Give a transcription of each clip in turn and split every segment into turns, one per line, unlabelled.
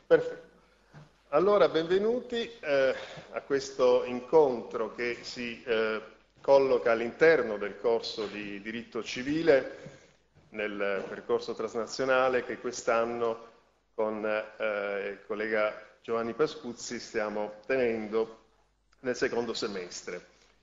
Perfetto. Allora, benvenuti a questo incontro che si colloca all'interno del corso di diritto civile nel percorso transnazionale che quest'anno con il collega Giovanni Pascuzzi stiamo tenendo nel secondo semestre.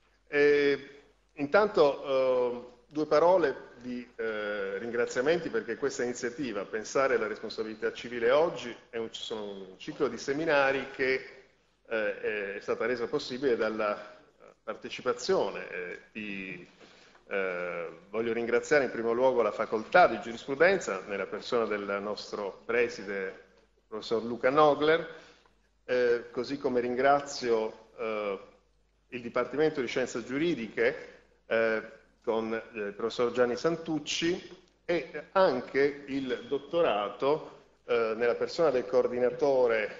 Intanto due parole di ringraziamenti perché questa iniziativa, Pensare la responsabilità civile oggi, sono un ciclo di seminari che è stata resa possibile dalla partecipazione voglio ringraziare in primo luogo la facoltà di giurisprudenza nella persona del nostro preside, professor Luca Nogler, così come ringrazio il Dipartimento di Scienze Giuridiche con il professor Gianni Santucci e anche il dottorato nella persona del coordinatore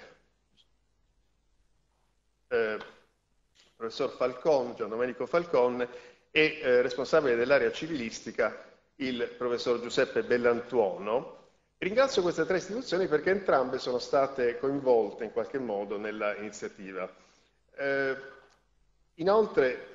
professor Falcon, Gian Domenico Falcon e responsabile dell'area civilistica il professor Giuseppe Bellantuono. Ringrazio queste tre istituzioni perché entrambe sono state coinvolte in qualche modo nella iniziativa. Inoltre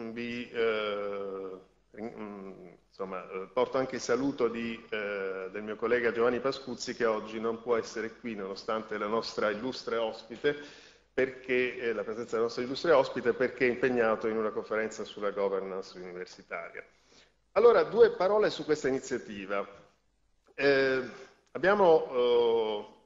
porto anche il saluto del mio collega Giovanni Pascuzzi che oggi non può essere qui nonostante la nostra illustre ospite, perché la presenza del nostro illustre ospite perché è impegnato in una conferenza sulla governance universitaria. Allora, due parole su questa iniziativa. Abbiamo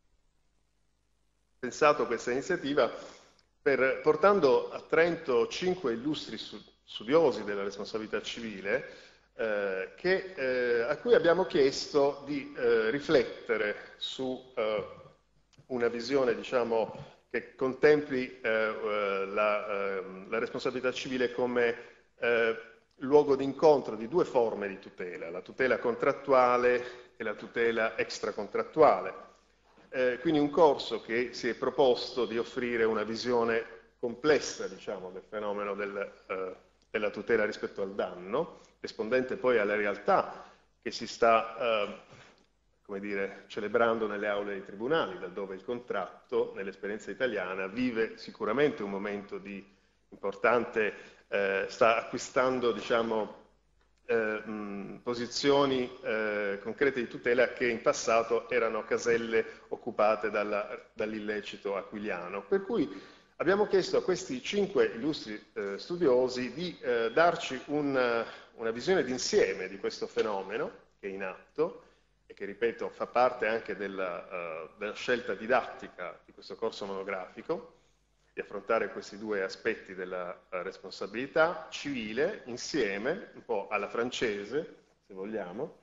pensato questa iniziativa portando a Trento 5 illustri studiosi della responsabilità civile a cui abbiamo chiesto di riflettere su una visione, diciamo, che contempli la responsabilità civile come luogo d'incontro di due forme di tutela, la tutela contrattuale e la tutela extracontrattuale. Quindi un corso che si è proposto di offrire una visione complessa, diciamo, del fenomeno della tutela rispetto al danno, rispondente poi alla realtà che si sta come dire, celebrando nelle aule dei tribunali, da dove il contratto, nell'esperienza italiana, vive sicuramente un momento di importante, sta acquistando, diciamo, posizioni concrete di tutela che in passato erano caselle occupate dall'illecito aquiliano. Per cui abbiamo chiesto a questi 5 illustri studiosi di darci una visione d'insieme di questo fenomeno che è in atto, e che, ripeto, fa parte anche della scelta didattica di questo corso monografico, di affrontare questi due aspetti della responsabilità civile insieme, un po' alla francese, se vogliamo,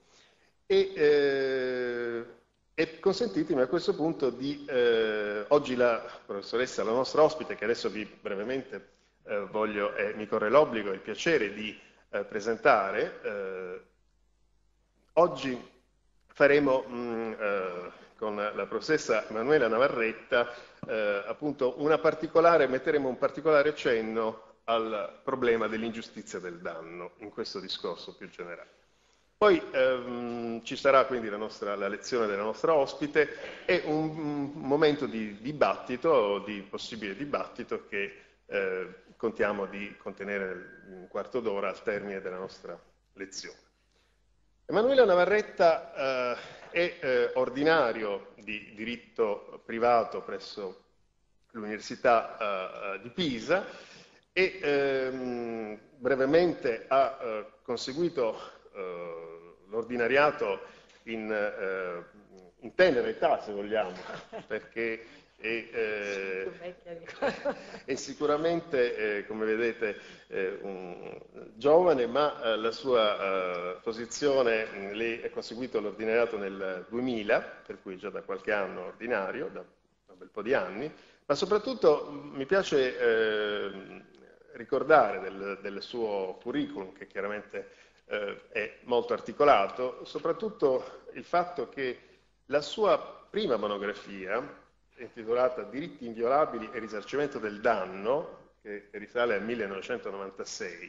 e consentitemi a questo punto di, oggi la professoressa, la nostra ospite, che adesso vi brevemente mi corre l'obbligo e il piacere di presentare, oggi faremo con la professoressa Emanuela Navarretta appunto metteremo un particolare cenno al problema dell'ingiustizia del danno in questo discorso più generale. Poi ci sarà quindi la lezione della nostra ospite e un momento di dibattito, di possibile dibattito che contiamo di contenere un quarto d'ora al termine della nostra lezione. Emanuela Navarretta è ordinario di diritto privato presso l'Università di Pisa e brevemente ha conseguito l'ordinariato in tenera età, se vogliamo, perché è sicuramente, come vedete, un giovane, ma la sua posizione, lei ha conseguito l'ordinariato nel 2000, per cui già da qualche anno ordinario, da un bel po' di anni, ma soprattutto mi piace ricordare del suo curriculum, che chiaramente è molto articolato, soprattutto il fatto che la sua prima monografia, intitolata Diritti inviolabili e risarcimento del danno, che risale al 1996,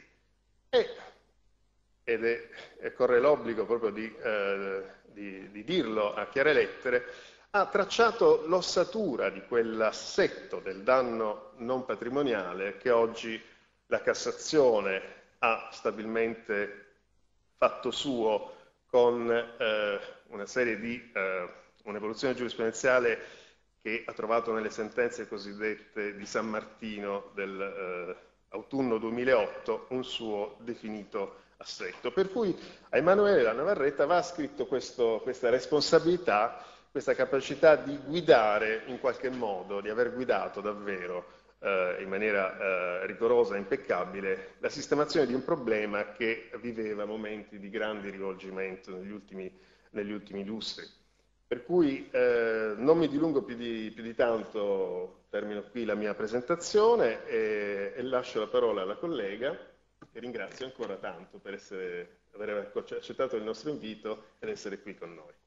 corre l'obbligo proprio di dirlo a chiare lettere, ha tracciato l'ossatura di quell'assetto del danno non patrimoniale che oggi la Cassazione ha stabilmente fatto suo con una serie di un'evoluzione giurisprudenziale che ha trovato nelle sentenze cosiddette di San Martino dell'autunno 2008 un suo definito assetto. Per cui a Emanuele La Navarrete va scritto questa responsabilità, questa capacità di guidare in qualche modo, di aver guidato davvero in maniera rigorosa e impeccabile la sistemazione di un problema che viveva momenti di grande rivolgimento negli ultimi lustri. Per cui non mi dilungo più di tanto, termino qui la mia presentazione e lascio la parola alla collega, che ringrazio ancora tanto per aver accettato il nostro invito ed essere qui con noi.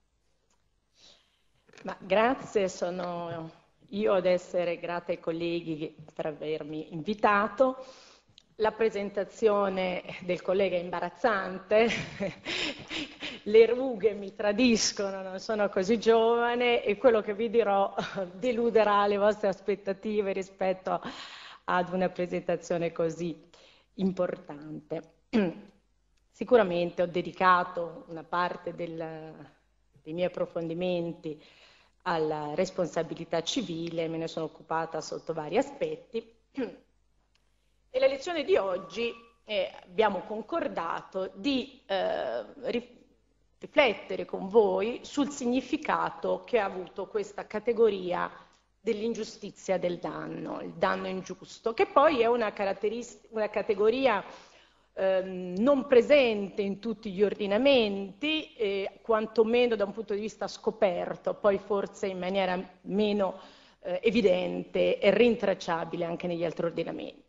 Ma grazie, sono io ad essere grata ai colleghi per avermi invitato. La presentazione del collega è imbarazzante, le rughe mi tradiscono, non sono così giovane e quello che vi dirò deluderà le vostre aspettative rispetto ad una presentazione così importante. Sicuramente ho dedicato una parte dei miei approfondimenti alla responsabilità civile, me ne sono occupata sotto vari aspetti. Nella lezione di oggi abbiamo concordato di riflettere con voi sul significato che ha avuto questa categoria dell'ingiustizia del danno, il danno ingiusto, che poi è una categoria non presente in tutti gli ordinamenti, quantomeno da un punto di vista scoperto, poi forse in maniera meno evidente e rintracciabile anche negli altri ordinamenti.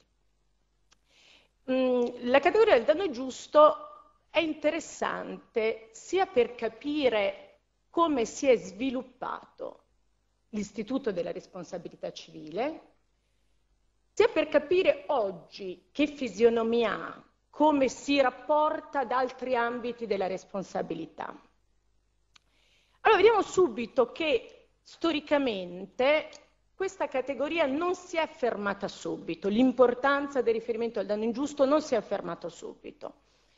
La categoria del danno giusto è interessante sia per capire come si è sviluppato l'istituto della responsabilità civile, sia per capire oggi che fisionomia ha, come si rapporta ad altri ambiti della responsabilità. Allora, vediamo subito che storicamente questa categoria non si è fermata subito, l'importanza del riferimento al danno ingiusto non si è fermata subito.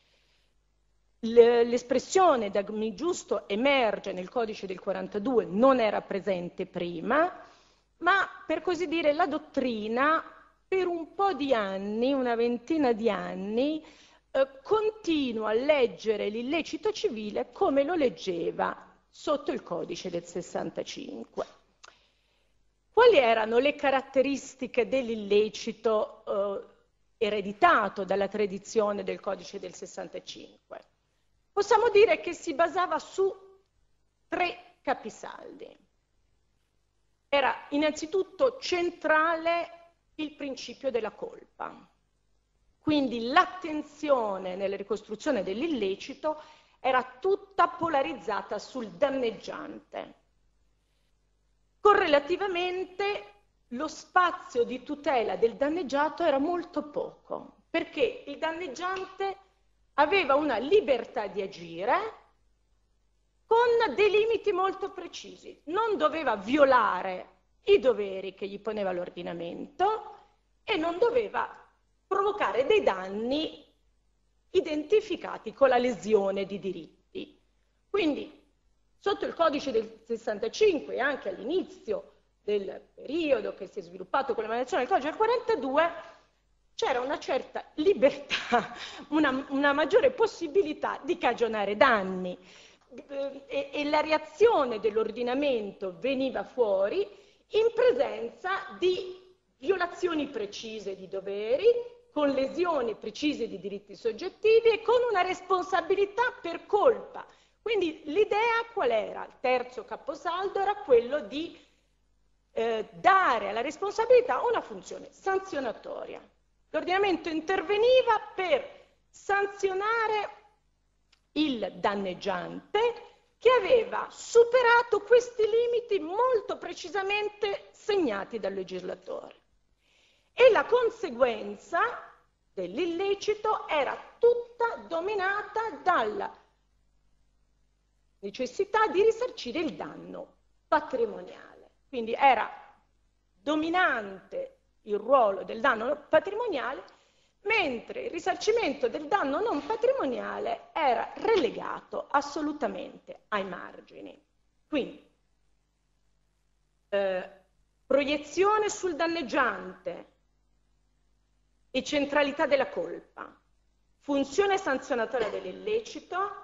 L'espressione danno ingiusto emerge nel codice del 42, non era presente prima, ma per così dire la dottrina per un po' di anni, una ventina di anni, continua a leggere l'illecito civile come lo leggeva sotto il codice del 65. Quali erano le caratteristiche dell'illecito ereditato dalla tradizione del codice del 65? Possiamo dire che si basava su 3 capisaldi. Era innanzitutto centrale il principio della colpa. Quindi l'attenzione nella ricostruzione dell'illecito era tutta polarizzata sul danneggiante. Correlativamente lo spazio di tutela del danneggiato era molto poco, perché il danneggiante aveva una libertà di agire con dei limiti molto precisi. Non doveva violare i doveri che gli poneva l'ordinamento e non doveva provocare dei danni identificati con la lesione di diritti. Quindi, sotto il codice del 65 e anche all'inizio del periodo che si è sviluppato con l'emanazione del codice del 42, c'era una certa libertà, una maggiore possibilità di cagionare danni e la reazione dell'ordinamento veniva fuori in presenza di violazioni precise di doveri, con lesioni precise di diritti soggettivi e con una responsabilità per colpa. Quindi l'idea qual era? Il terzo caposaldo era quello di dare alla responsabilità una funzione sanzionatoria. L'ordinamento interveniva per sanzionare il danneggiante che aveva superato questi limiti molto precisamente segnati dal legislatore. E la conseguenza dell'illecito era tutta dominata dalla necessità di risarcire il danno patrimoniale. Quindi era dominante il ruolo del danno patrimoniale, mentre il risarcimento del danno non patrimoniale era relegato assolutamente ai margini. Quindi, proiezione sul danneggiante e centralità della colpa, funzione sanzionatoria dell'illecito,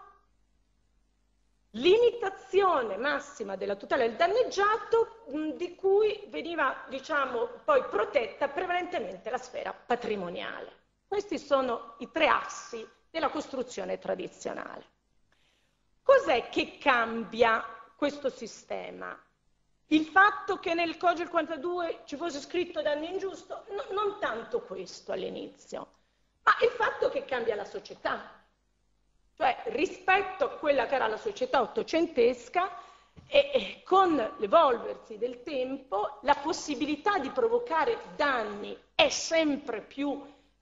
limitazione massima della tutela del danneggiato, di cui veniva, diciamo, poi protetta prevalentemente la sfera patrimoniale. Questi sono i tre assi della costruzione tradizionale. Cos'è che cambia questo sistema? Il fatto che nel Codice 42 ci fosse scritto danno ingiusto? No, non tanto questo all'inizio, ma il fatto che cambia la società. Cioè, rispetto a quella che era la società ottocentesca, e con l'evolversi del tempo, la possibilità di provocare danni è sempre più,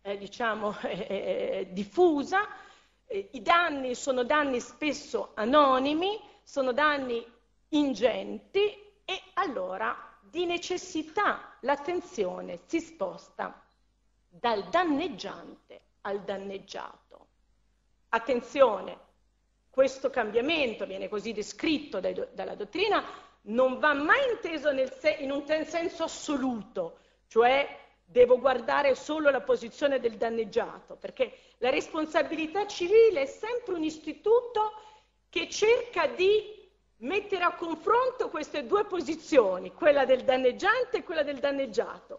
diffusa. I danni sono danni spesso anonimi, sono danni ingenti, e allora di necessità l'attenzione si sposta dal danneggiante al danneggiato. Attenzione, questo cambiamento viene così descritto dalla dottrina, non va mai inteso in un senso assoluto, cioè devo guardare solo la posizione del danneggiato, perché la responsabilità civile è sempre un istituto che cerca di mettere a confronto queste due posizioni, quella del danneggiante e quella del danneggiato.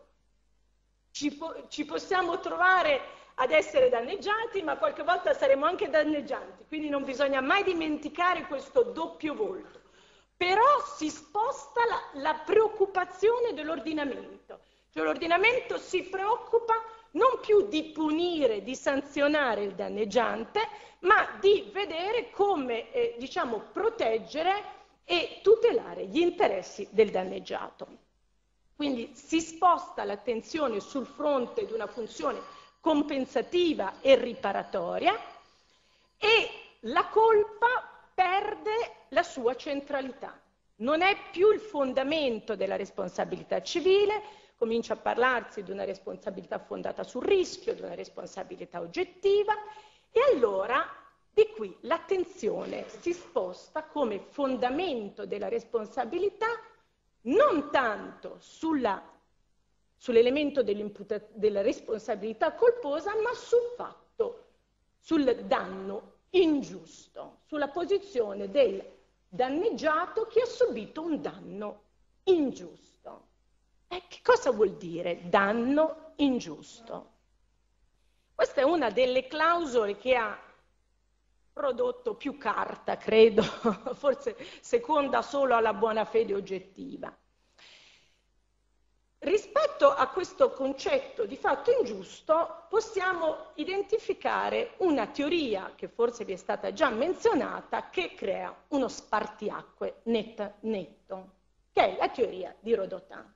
Ci possiamo trovare ad essere danneggiati, ma qualche volta saremo anche danneggianti, quindi non bisogna mai dimenticare questo doppio volto. Però si sposta la preoccupazione dell'ordinamento, cioè l'ordinamento si preoccupa non più di punire, di sanzionare il danneggiante, ma di vedere come, proteggere e tutelare gli interessi del danneggiato. Quindi si sposta l'attenzione sul fronte di una funzione compensativa e riparatoria, e la colpa perde la sua centralità. Non è più il fondamento della responsabilità civile, comincia a parlarsi di una responsabilità fondata sul rischio, di una responsabilità oggettiva, e allora di qui l'attenzione si sposta come fondamento della responsabilità non tanto sull'elemento della responsabilità colposa, ma sul danno ingiusto, sulla posizione del danneggiato che ha subito un danno ingiusto. Che cosa vuol dire danno ingiusto? Questa è una delle clausole che ha prodotto più carta, credo, forse seconda solo alla buona fede oggettiva. Rispetto a questo concetto di fatto ingiusto possiamo identificare una teoria che forse vi è stata già menzionata, che crea uno spartiacque netto, che è la teoria di Rodotà,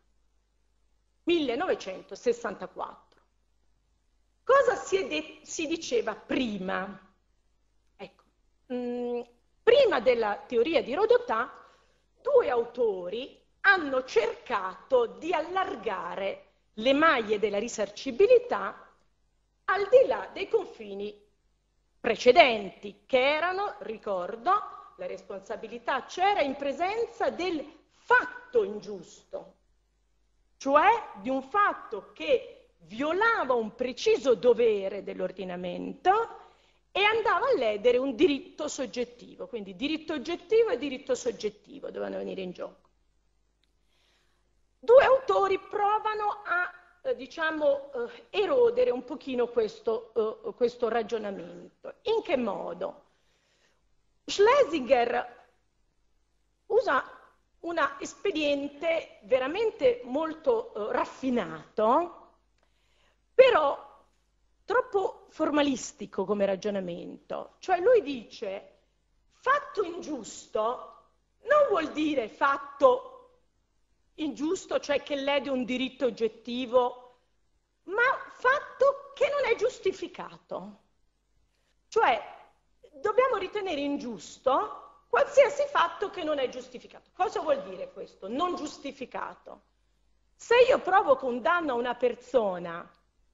1964. Cosa si diceva prima? Ecco, prima della teoria di Rodotà, due autori hanno cercato di allargare le maglie della risarcibilità al di là dei confini precedenti, che erano, ricordo, la responsabilità c'era in presenza del fatto ingiusto, cioè di un fatto che violava un preciso dovere dell'ordinamento e andava a ledere un diritto soggettivo, quindi diritto oggettivo e diritto soggettivo dovevano venire in gioco. Due autori provano a, erodere un pochino questo ragionamento. In che modo? Schlesinger usa un espediente veramente molto raffinato, però troppo formalistico come ragionamento. Cioè lui dice, fatto ingiusto non vuol dire fatto ingiusto, cioè che lede un diritto oggettivo, ma fatto che non è giustificato. Cioè, dobbiamo ritenere ingiusto qualsiasi fatto che non è giustificato. Cosa vuol dire questo? Non giustificato. Se io provoco un danno a una persona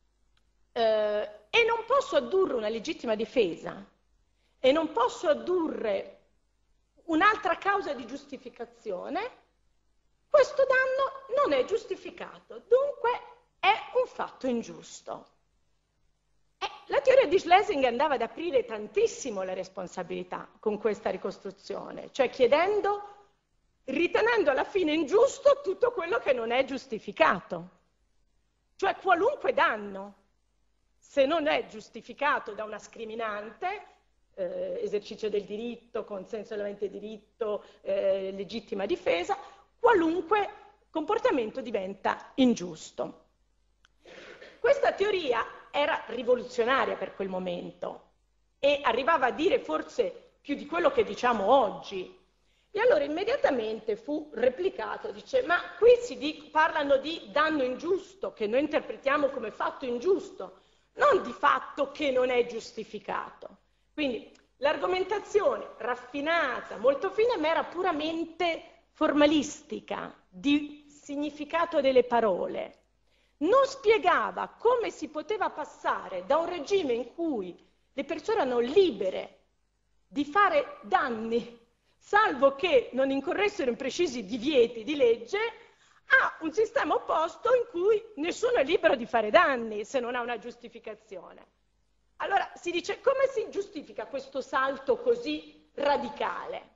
e non posso addurre una legittima difesa e non posso addurre un'altra causa di giustificazione, questo danno non è giustificato, dunque è un fatto ingiusto. La teoria di Schlesinger andava ad aprire tantissimo la responsabilità con questa ricostruzione, cioè ritenendo alla fine ingiusto tutto quello che non è giustificato, cioè qualunque danno, se non è giustificato da una scriminante, esercizio del diritto, consenso all'avente diritto, legittima difesa, qualunque comportamento diventa ingiusto. Questa teoria era rivoluzionaria per quel momento e arrivava a dire forse più di quello che diciamo oggi. E allora immediatamente fu replicato, dice, ma qui parlano di danno ingiusto, che noi interpretiamo come fatto ingiusto, non di fatto che non è giustificato. Quindi l'argomentazione raffinata, molto fine, ma era puramente formalistica, di significato delle parole. Non spiegava come si poteva passare da un regime in cui le persone erano libere di fare danni, salvo che non incorressero in precisi divieti di legge, a un sistema opposto in cui nessuno è libero di fare danni se non ha una giustificazione. Allora si dice, come si giustifica questo salto così radicale?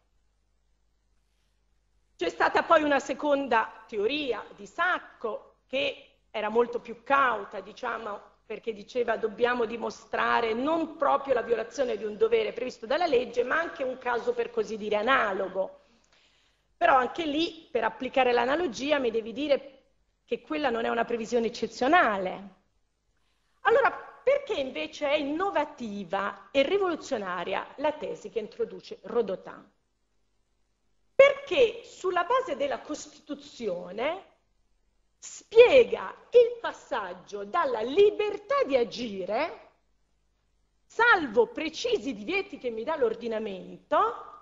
C'è stata poi una seconda teoria di Sacco che era molto più cauta, diciamo, perché diceva dobbiamo dimostrare non proprio la violazione di un dovere previsto dalla legge, ma anche un caso per così dire analogo. Però anche lì, per applicare l'analogia, mi devi dire che quella non è una previsione eccezionale. Allora, perché invece è innovativa e rivoluzionaria la tesi che introduce Rodotà? Perché sulla base della Costituzione spiega il passaggio dalla libertà di agire, salvo precisi divieti che mi dà l'ordinamento,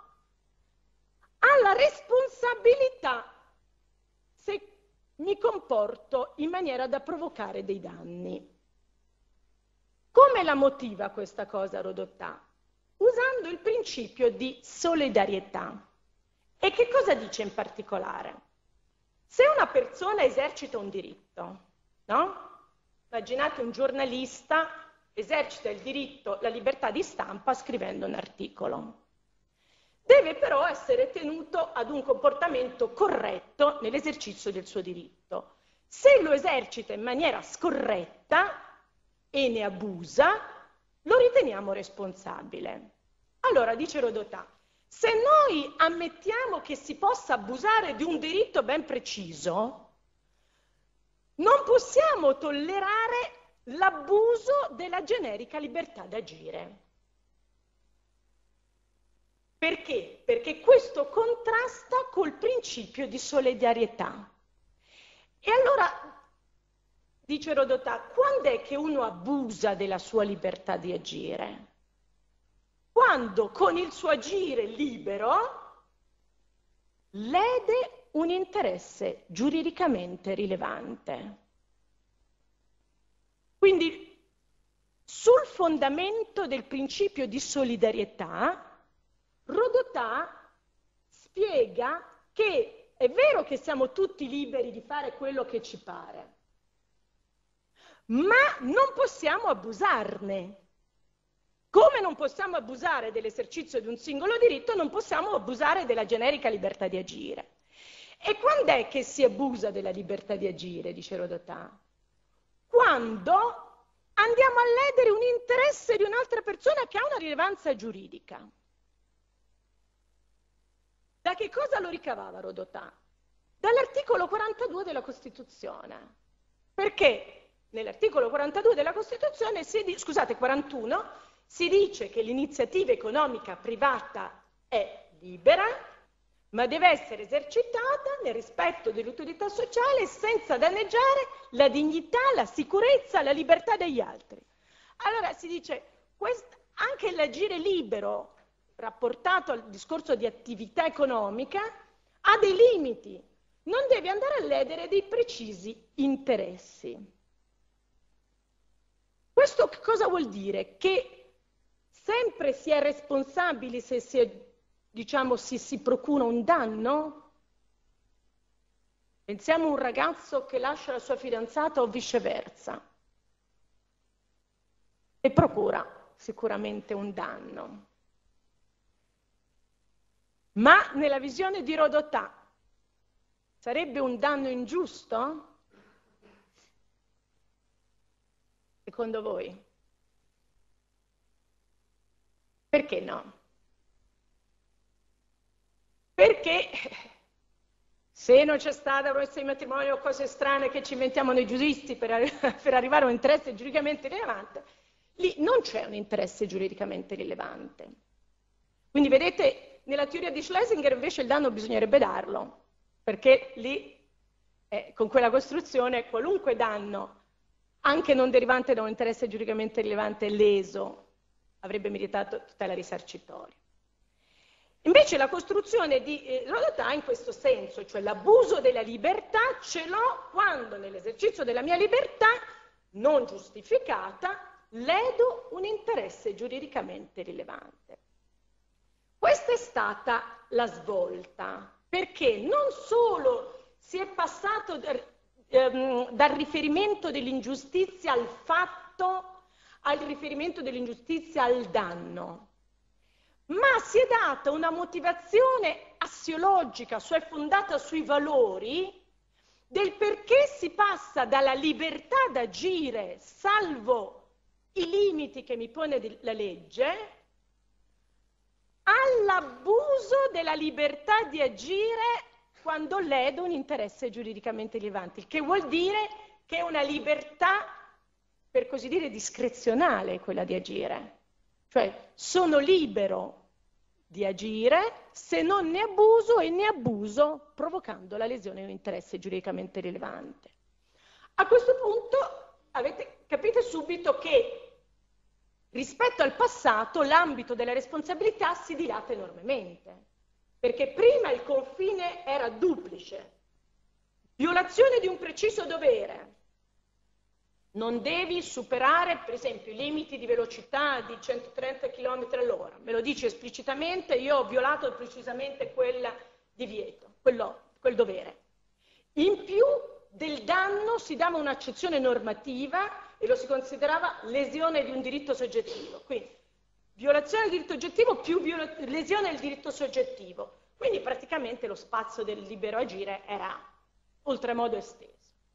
alla responsabilità se mi comporto in maniera da provocare dei danni. Come la motiva questa cosa Rodotà? Usando il principio di solidarietà. E che cosa dice in particolare? Se una persona esercita un diritto, no? Immaginate un giornalista esercita il diritto, la libertà di stampa scrivendo un articolo. Deve però essere tenuto ad un comportamento corretto nell'esercizio del suo diritto. Se lo esercita in maniera scorretta e ne abusa, lo riteniamo responsabile. Allora, dice Rodotà, se noi ammettiamo che si possa abusare di un diritto ben preciso, non possiamo tollerare l'abuso della generica libertà d'agire. Perché? Perché questo contrasta col principio di solidarietà. E allora, dice Rodotà, quando è che uno abusa della sua libertà di agire? Quando con il suo agire libero lede un interesse giuridicamente rilevante. Quindi sul fondamento del principio di solidarietà, Rodotà spiega che è vero che siamo tutti liberi di fare quello che ci pare, ma non possiamo abusarne. Come non possiamo abusare dell'esercizio di un singolo diritto, non possiamo abusare della generica libertà di agire. E quando è che si abusa della libertà di agire, dice Rodotà? Quando andiamo a ledere un interesse di un'altra persona che ha una rilevanza giuridica. Da che cosa lo ricavava Rodotà? Dall'articolo 42 della Costituzione. Perché nell'articolo 42 della Costituzione, 41, si dice che l'iniziativa economica privata è libera, ma deve essere esercitata nel rispetto dell'utilità sociale senza danneggiare la dignità, la sicurezza, la libertà degli altri. Allora si dice, anche l'agire libero rapportato al discorso di attività economica ha dei limiti, non deve andare a ledere dei precisi interessi. Questo che cosa vuol dire? Che sempre si è responsabili se si procura un danno? Pensiamo a un ragazzo che lascia la sua fidanzata o viceversa e procura sicuramente un danno. Ma nella visione di Rodotà sarebbe un danno ingiusto? Secondo voi? Perché no? Perché se non c'è stata promessa di matrimonio o cose strane che ci inventiamo noi giuristi per arrivare a un interesse giuridicamente rilevante, lì non c'è un interesse giuridicamente rilevante. Quindi vedete, nella teoria di Schlesinger invece il danno bisognerebbe darlo, perché lì con quella costruzione qualunque danno, anche non derivante da un interesse giuridicamente rilevante leso, avrebbe meritato tutela risarcitoria. Invece la costruzione di Rodotà in questo senso, cioè l'abuso della libertà ce l'ho quando nell'esercizio della mia libertà non giustificata ledo un interesse giuridicamente rilevante. Questa è stata la svolta, perché non solo si è passato dal riferimento dell'ingiustizia al fatto al riferimento dell'ingiustizia al danno, ma si è data una motivazione assiologica, cioè fondata sui valori, del perché si passa dalla libertà d'agire, salvo i limiti che mi pone la legge, all'abuso della libertà di agire quando ledo un interesse giuridicamente rilevante, il che vuol dire che è una libertà, per così dire, discrezionale quella di agire. Cioè sono libero di agire se non ne abuso e ne abuso provocando la lesione di un interesse giuridicamente rilevante. A questo punto capite subito che rispetto al passato l'ambito della responsabilità si dilata enormemente, perché prima il confine era duplice. Violazione di un preciso dovere. Non devi superare, per esempio, i limiti di velocità di 130 km all'ora. Me lo dice esplicitamente, io ho violato precisamente quel divieto, quel dovere. In più del danno si dava un'accezione normativa e lo si considerava lesione di un diritto soggettivo. Quindi violazione del diritto oggettivo più lesione del diritto soggettivo. Quindi praticamente lo spazio del libero agire era oltremodo esteso.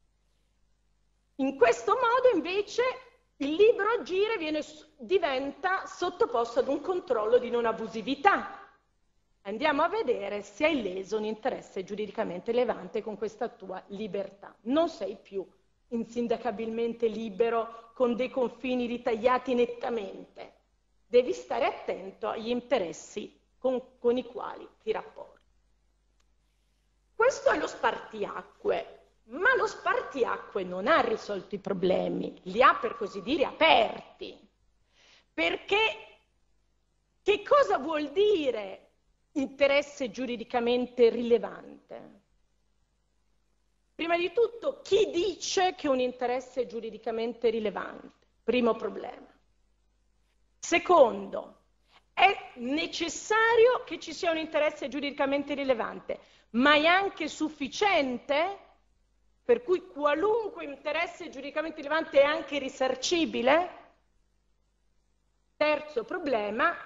In questo modo invece il libero agire diventa sottoposto ad un controllo di non abusività. Andiamo a vedere se hai leso un interesse giuridicamente rilevante con questa tua libertà. Non sei più insindacabilmente libero con dei confini ritagliati nettamente. Devi stare attento agli interessi con i quali ti rapporti. Questo è lo spartiacque. Ma lo spartiacque non ha risolto i problemi, li ha per così dire aperti. Perché che cosa vuol dire interesse giuridicamente rilevante? Prima di tutto, chi dice che un interesse è giuridicamente rilevante? Primo problema. Secondo, è necessario che ci sia un interesse giuridicamente rilevante, ma è anche sufficiente? Per cui qualunque interesse giuridicamente rilevante è anche risarcibile? Terzo problema,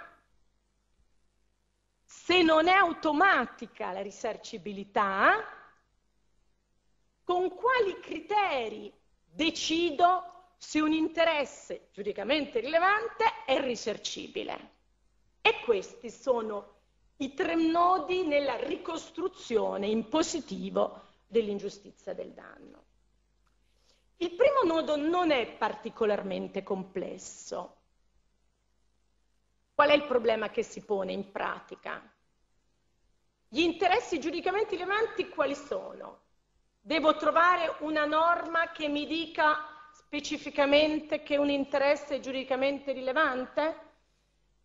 se non è automatica la risarcibilità, con quali criteri decido se un interesse giuridicamente rilevante è risarcibile? E questi sono i tre nodi nella ricostruzione in positivo dell'ingiustizia del danno. Il primo nodo non è particolarmente complesso. Qual è il problema che si pone in pratica? Gli interessi giuridicamente rilevanti quali sono? Devo trovare una norma che mi dica specificamente che un interesse è giuridicamente rilevante?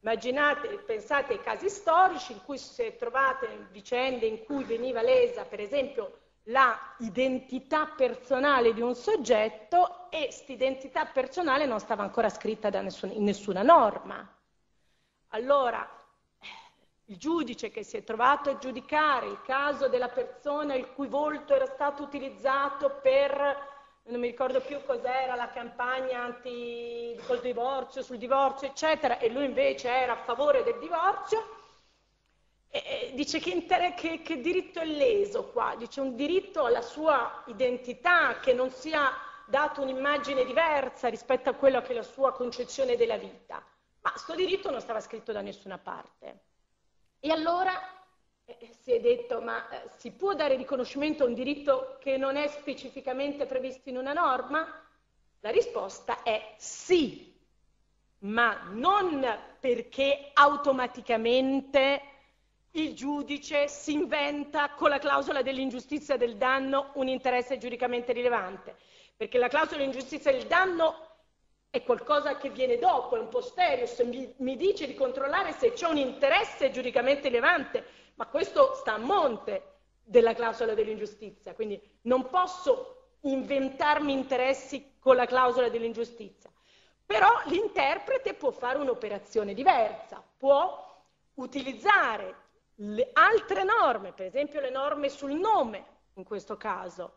Immaginate, pensate ai casi storici in cui si è trovate vicende in cui veniva lesa, per esempio, la identità personale di un soggetto e questa identità personale non stava ancora scritta in nessuna norma. Allora, il giudice che si è trovato a giudicare il caso della persona il cui volto era stato utilizzato per, non mi ricordo più cos'era, la campagna sul divorzio, eccetera, e lui invece era a favore del divorzio, dice che diritto è leso qua? Dice un diritto alla sua identità, che non sia dato un'immagine diversa rispetto a quella che è la sua concezione della vita. Ma sto diritto non stava scritto da nessuna parte. E allora si è detto, ma si può dare riconoscimento a un diritto che non è specificamente previsto in una norma? La risposta è sì, ma non perché automaticamente il giudice si inventa con la clausola dell'ingiustizia del danno un interesse giuridicamente rilevante, perché la clausola dell'ingiustizia del danno è qualcosa che viene dopo, è un posterius, mi dice di controllare se c'è un interesse giuridicamente rilevante, ma questo sta a monte della clausola dell'ingiustizia, quindi non posso inventarmi interessi con la clausola dell'ingiustizia. Però l'interprete può fare un'operazione diversa, può utilizzare le altre norme, per esempio le norme sul nome, in questo caso,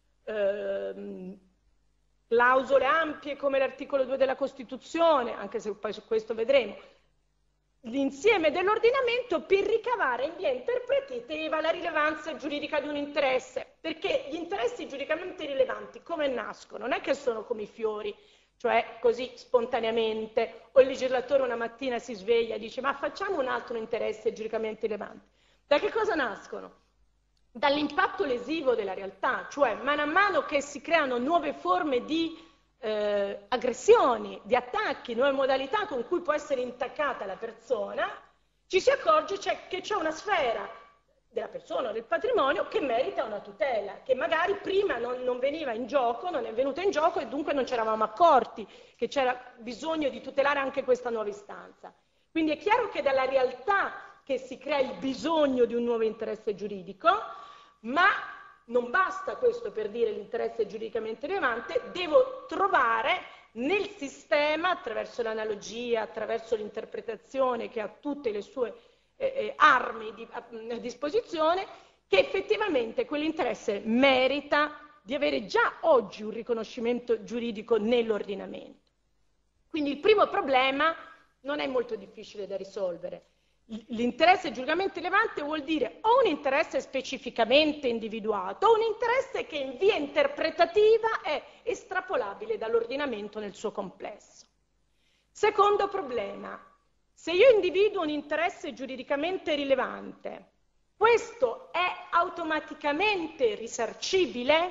clausole ampie come l'articolo 2 della Costituzione, anche se poi su questo vedremo, l'insieme dell'ordinamento per ricavare in via interpretativa la rilevanza giuridica di un interesse, perché gli interessi giuridicamente rilevanti come nascono? Non è che sono come i fiori, cioè così spontaneamente, o il legislatore una mattina si sveglia e dice ma facciamo un altro interesse giuridicamente rilevante. Da che cosa nascono? Dall'impatto lesivo della realtà, cioè man mano che si creano nuove forme di aggressioni, di attacchi, nuove modalità con cui può essere intaccata la persona, ci si accorge che c'è una sfera della persona o del patrimonio che merita una tutela, che magari prima non veniva in gioco, non è venuta in gioco e dunque non ci eravamo accorti che c'era bisogno di tutelare anche questa nuova istanza. Quindi è chiaro che dalla realtà che si crea il bisogno di un nuovo interesse giuridico, ma non basta questo per dire l'interesse giuridicamente rilevante, devo trovare nel sistema, attraverso l'analogia, attraverso l'interpretazione che ha tutte le sue armi a disposizione, che effettivamente quell'interesse merita di avere già oggi un riconoscimento giuridico nell'ordinamento. Quindi il primo problema non è molto difficile da risolvere. L'interesse giuridicamente rilevante vuol dire o un interesse specificamente individuato o un interesse che in via interpretativa è estrapolabile dall'ordinamento nel suo complesso. Secondo problema, se io individuo un interesse giuridicamente rilevante, questo è automaticamente risarcibile?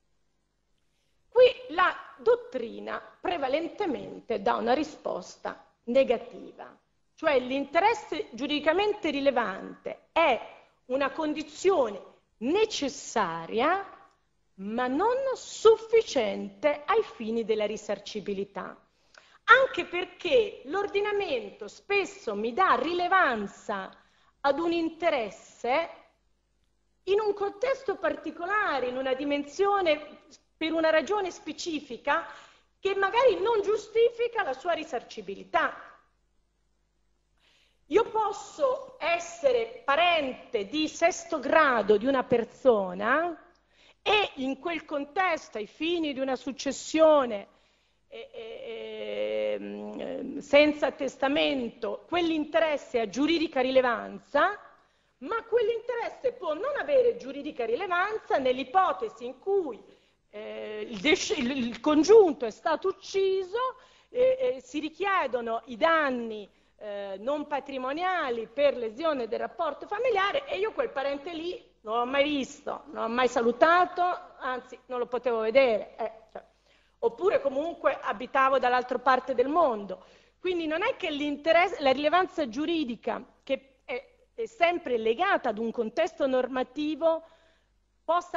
Qui la dottrina prevalentemente dà una risposta negativa. Cioè l'interesse giuridicamente rilevante è una condizione necessaria, ma non sufficiente ai fini della risarcibilità. Anche perché l'ordinamento spesso mi dà rilevanza ad un interesse in un contesto particolare, in una dimensione, per una ragione specifica, che magari non giustifica la sua risarcibilità. Io posso essere parente di sesto grado di una persona e in quel contesto, ai fini di una successione senza testamento, quell'interesse ha giuridica rilevanza, ma quell'interesse può non avere giuridica rilevanza nell'ipotesi in cui il congiunto è stato ucciso, si richiedono i danni non patrimoniali per lesione del rapporto familiare e io quel parente lì non l'ho mai visto, non l'ho mai salutato, anzi non lo potevo vedere, oppure comunque abitavo dall'altra parte del mondo. Quindi non è che la rilevanza giuridica, che è sempre legata ad un contesto normativo, possa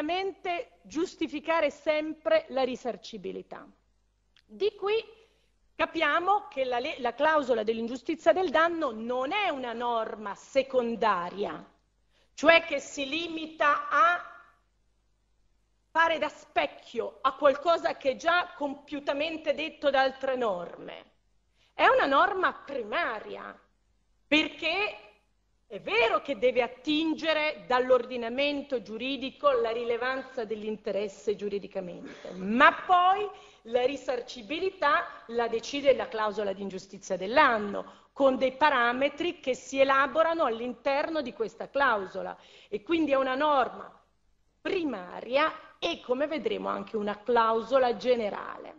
automaticamente giustificare sempre la risarcibilità. Di qui capiamo che la clausola dell'ingiustizia del danno non è una norma secondaria, cioè che si limita a fare da specchio a qualcosa che è già compiutamente detto da altre norme. È una norma primaria, perché è vero che deve attingere dall'ordinamento giuridico la rilevanza dell'interesse giuridicamente, ma poi la risarcibilità la decide la clausola di ingiustizia dell'anno, con dei parametri che si elaborano all'interno di questa clausola, e quindi è una norma primaria e, come vedremo, anche una clausola generale.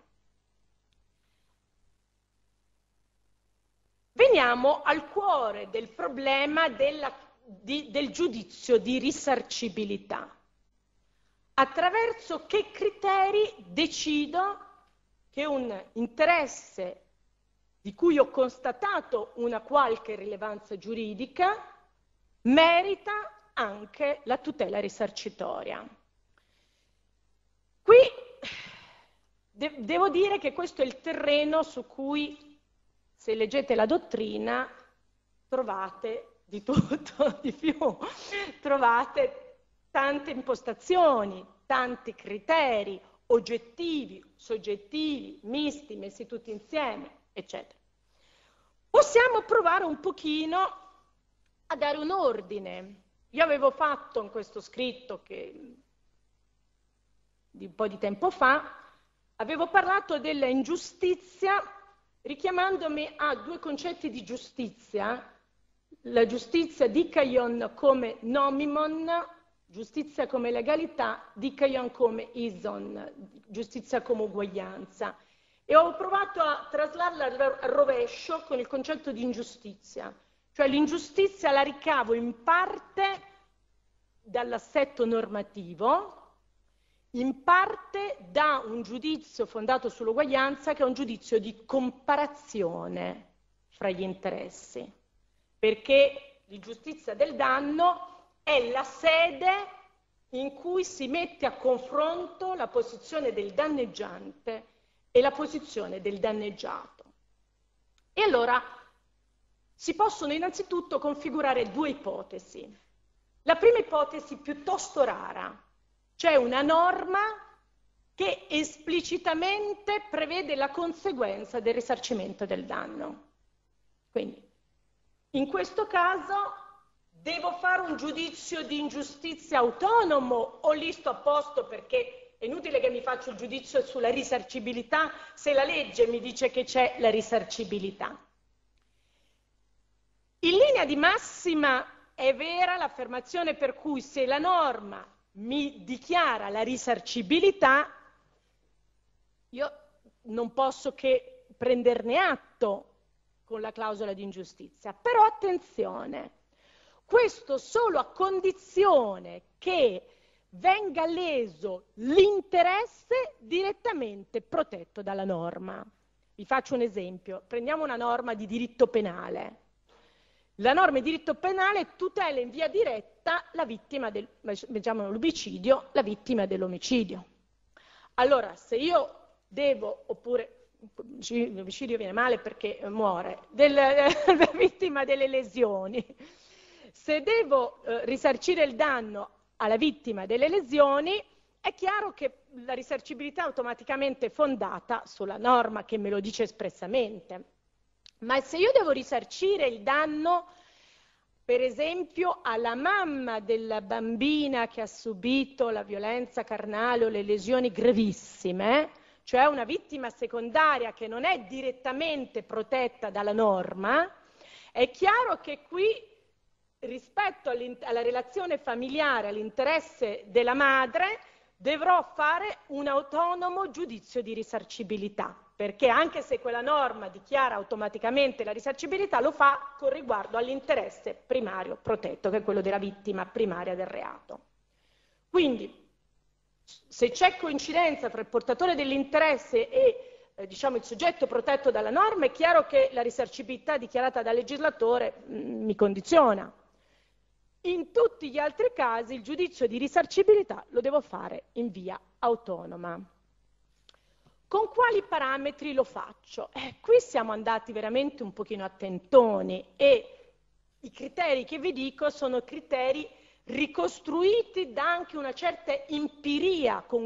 Veniamo al cuore del problema del giudizio di risarcibilità. Attraverso che criteri decido che un interesse di cui ho constatato una qualche rilevanza giuridica merita anche la tutela risarcitoria? Qui devo dire che questo è il terreno su cui, se leggete la dottrina, trovate di tutto, di più. Trovate tante impostazioni, tanti criteri oggettivi, soggettivi, misti, messi tutti insieme, eccetera. Possiamo provare un pochino a dare un ordine. Io avevo fatto in questo scritto che di un po' di tempo fa, avevo parlato della ingiustizia richiamandomi a due concetti di giustizia, la giustizia dikaion come nomimon, giustizia come legalità, dikaion come ison, giustizia come uguaglianza. E ho provato a traslarla al rovescio con il concetto di ingiustizia, cioè l'ingiustizia la ricavo in parte dall'assetto normativo, in parte da un giudizio fondato sull'uguaglianza, che è un giudizio di comparazione fra gli interessi, perché l'ingiustizia del danno è la sede in cui si mette a confronto la posizione del danneggiante e la posizione del danneggiato. E allora si possono innanzitutto configurare due ipotesi. La prima ipotesi, piuttosto rara: c'è una norma che esplicitamente prevede la conseguenza del risarcimento del danno. Quindi, in questo caso, devo fare un giudizio di ingiustizia autonomo o lì sto a posto, perché è inutile che mi faccia il giudizio sulla risarcibilità se la legge mi dice che c'è la risarcibilità. In linea di massima è vera l'affermazione per cui se la norma mi dichiara la risarcibilità, io non posso che prenderne atto con la clausola di ingiustizia. Però attenzione, questo solo a condizione che venga leso l'interesse direttamente protetto dalla norma. Vi faccio un esempio, prendiamo una norma di diritto penale. La norma di diritto penale tutela in via diretta la vittima del, diciamo, l'omicidio, la vittima dell'omicidio. Allora, se io devo, oppure l'omicidio viene male perché muore, la vittima delle lesioni, se devo risarcire il danno alla vittima delle lesioni, è chiaro che la risarcibilità è automaticamente fondata sulla norma che me lo dice espressamente. Ma se io devo risarcire il danno, per esempio, alla mamma della bambina che ha subito la violenza carnale o le lesioni gravissime, cioè una vittima secondaria che non è direttamente protetta dalla norma, è chiaro che qui, rispetto alla relazione familiare, all'interesse della madre, dovrò fare un autonomo giudizio di risarcibilità, perché anche se quella norma dichiara automaticamente la risarcibilità, lo fa con riguardo all'interesse primario protetto, che è quello della vittima primaria del reato. Quindi, se c'è coincidenza tra il portatore dell'interesse e diciamo, il soggetto protetto dalla norma, è chiaro che la risarcibilità dichiarata dal legislatore mi condiziona. In tutti gli altri casi il giudizio di risarcibilità lo devo fare in via autonoma. Con quali parametri lo faccio? Qui siamo andati veramente un pochino a tentoni e i criteri che vi dico sono criteri ricostruiti da anche una certa empiria con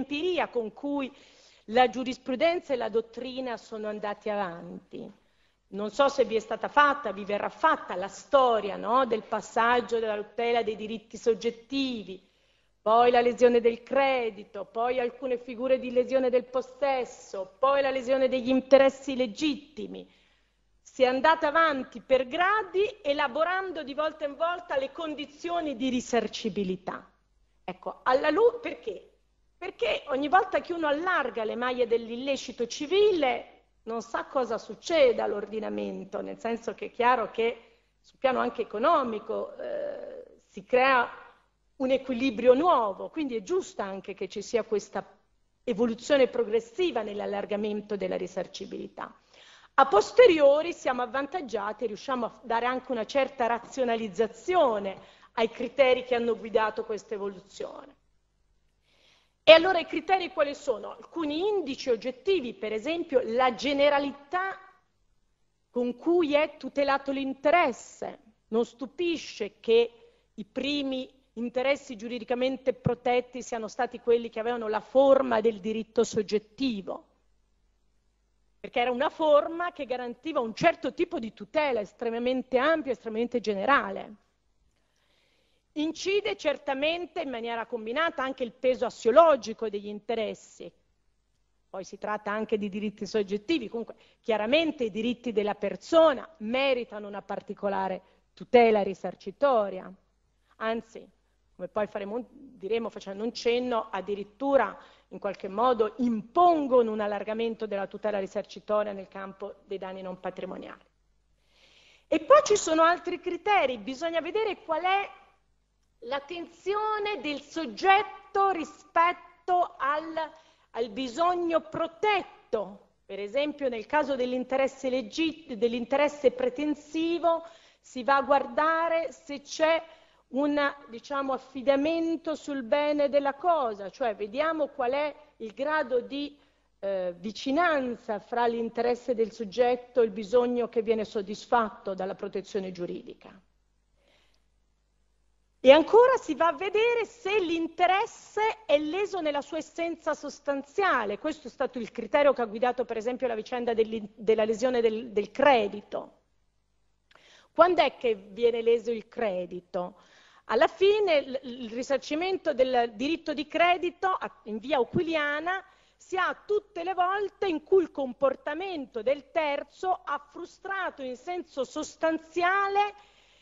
cui la giurisprudenza e la dottrina sono andati avanti. Non so se vi è stata fatta, vi verrà fatta la storia, no? Del passaggio della tutela dei diritti soggettivi, poi la lesione del credito, poi alcune figure di lesione del possesso, poi la lesione degli interessi legittimi. Si è andata avanti per gradi, elaborando di volta in volta le condizioni di risarcibilità. Ecco, perché? Perché ogni volta che uno allarga le maglie dell'illecito civile non sa cosa succede all'ordinamento, nel senso che è chiaro che sul piano anche economico si crea un equilibrio nuovo, quindi è giusto anche che ci sia questa evoluzione progressiva nell'allargamento della risarcibilità. A posteriori siamo avvantaggiati e riusciamo a dare anche una certa razionalizzazione ai criteri che hanno guidato questa evoluzione. E allora i criteri quali sono? Alcuni indici oggettivi, per esempio la generalità con cui è tutelato l'interesse. Non stupisce che i primi interessi giuridicamente protetti siano stati quelli che avevano la forma del diritto soggettivo, perché era una forma che garantiva un certo tipo di tutela estremamente ampia, estremamente generale. Incide certamente in maniera combinata anche il peso assiologico degli interessi. Poi si tratta anche di diritti soggettivi, comunque chiaramente i diritti della persona meritano una particolare tutela risarcitoria. Anzi, come poi diremo facendo un cenno, addirittura in qualche modo impongono un allargamento della tutela risarcitoria nel campo dei danni non patrimoniali. E poi ci sono altri criteri, bisogna vedere qual è l'attenzione del soggetto rispetto al bisogno protetto. Per esempio nel caso dell'interesse pretensivo si va a guardare se c'è un affidamento sul bene della cosa, cioè vediamo qual è il grado di vicinanza fra l'interesse del soggetto e il bisogno che viene soddisfatto dalla protezione giuridica. E ancora si va a vedere se l'interesse è leso nella sua essenza sostanziale. Questo è stato il criterio che ha guidato per esempio la vicenda della lesione del credito. Quando è che viene leso il credito? Alla fine il risarcimento del diritto di credito in via euclidiana si ha tutte le volte in cui il comportamento del terzo ha frustrato in senso sostanziale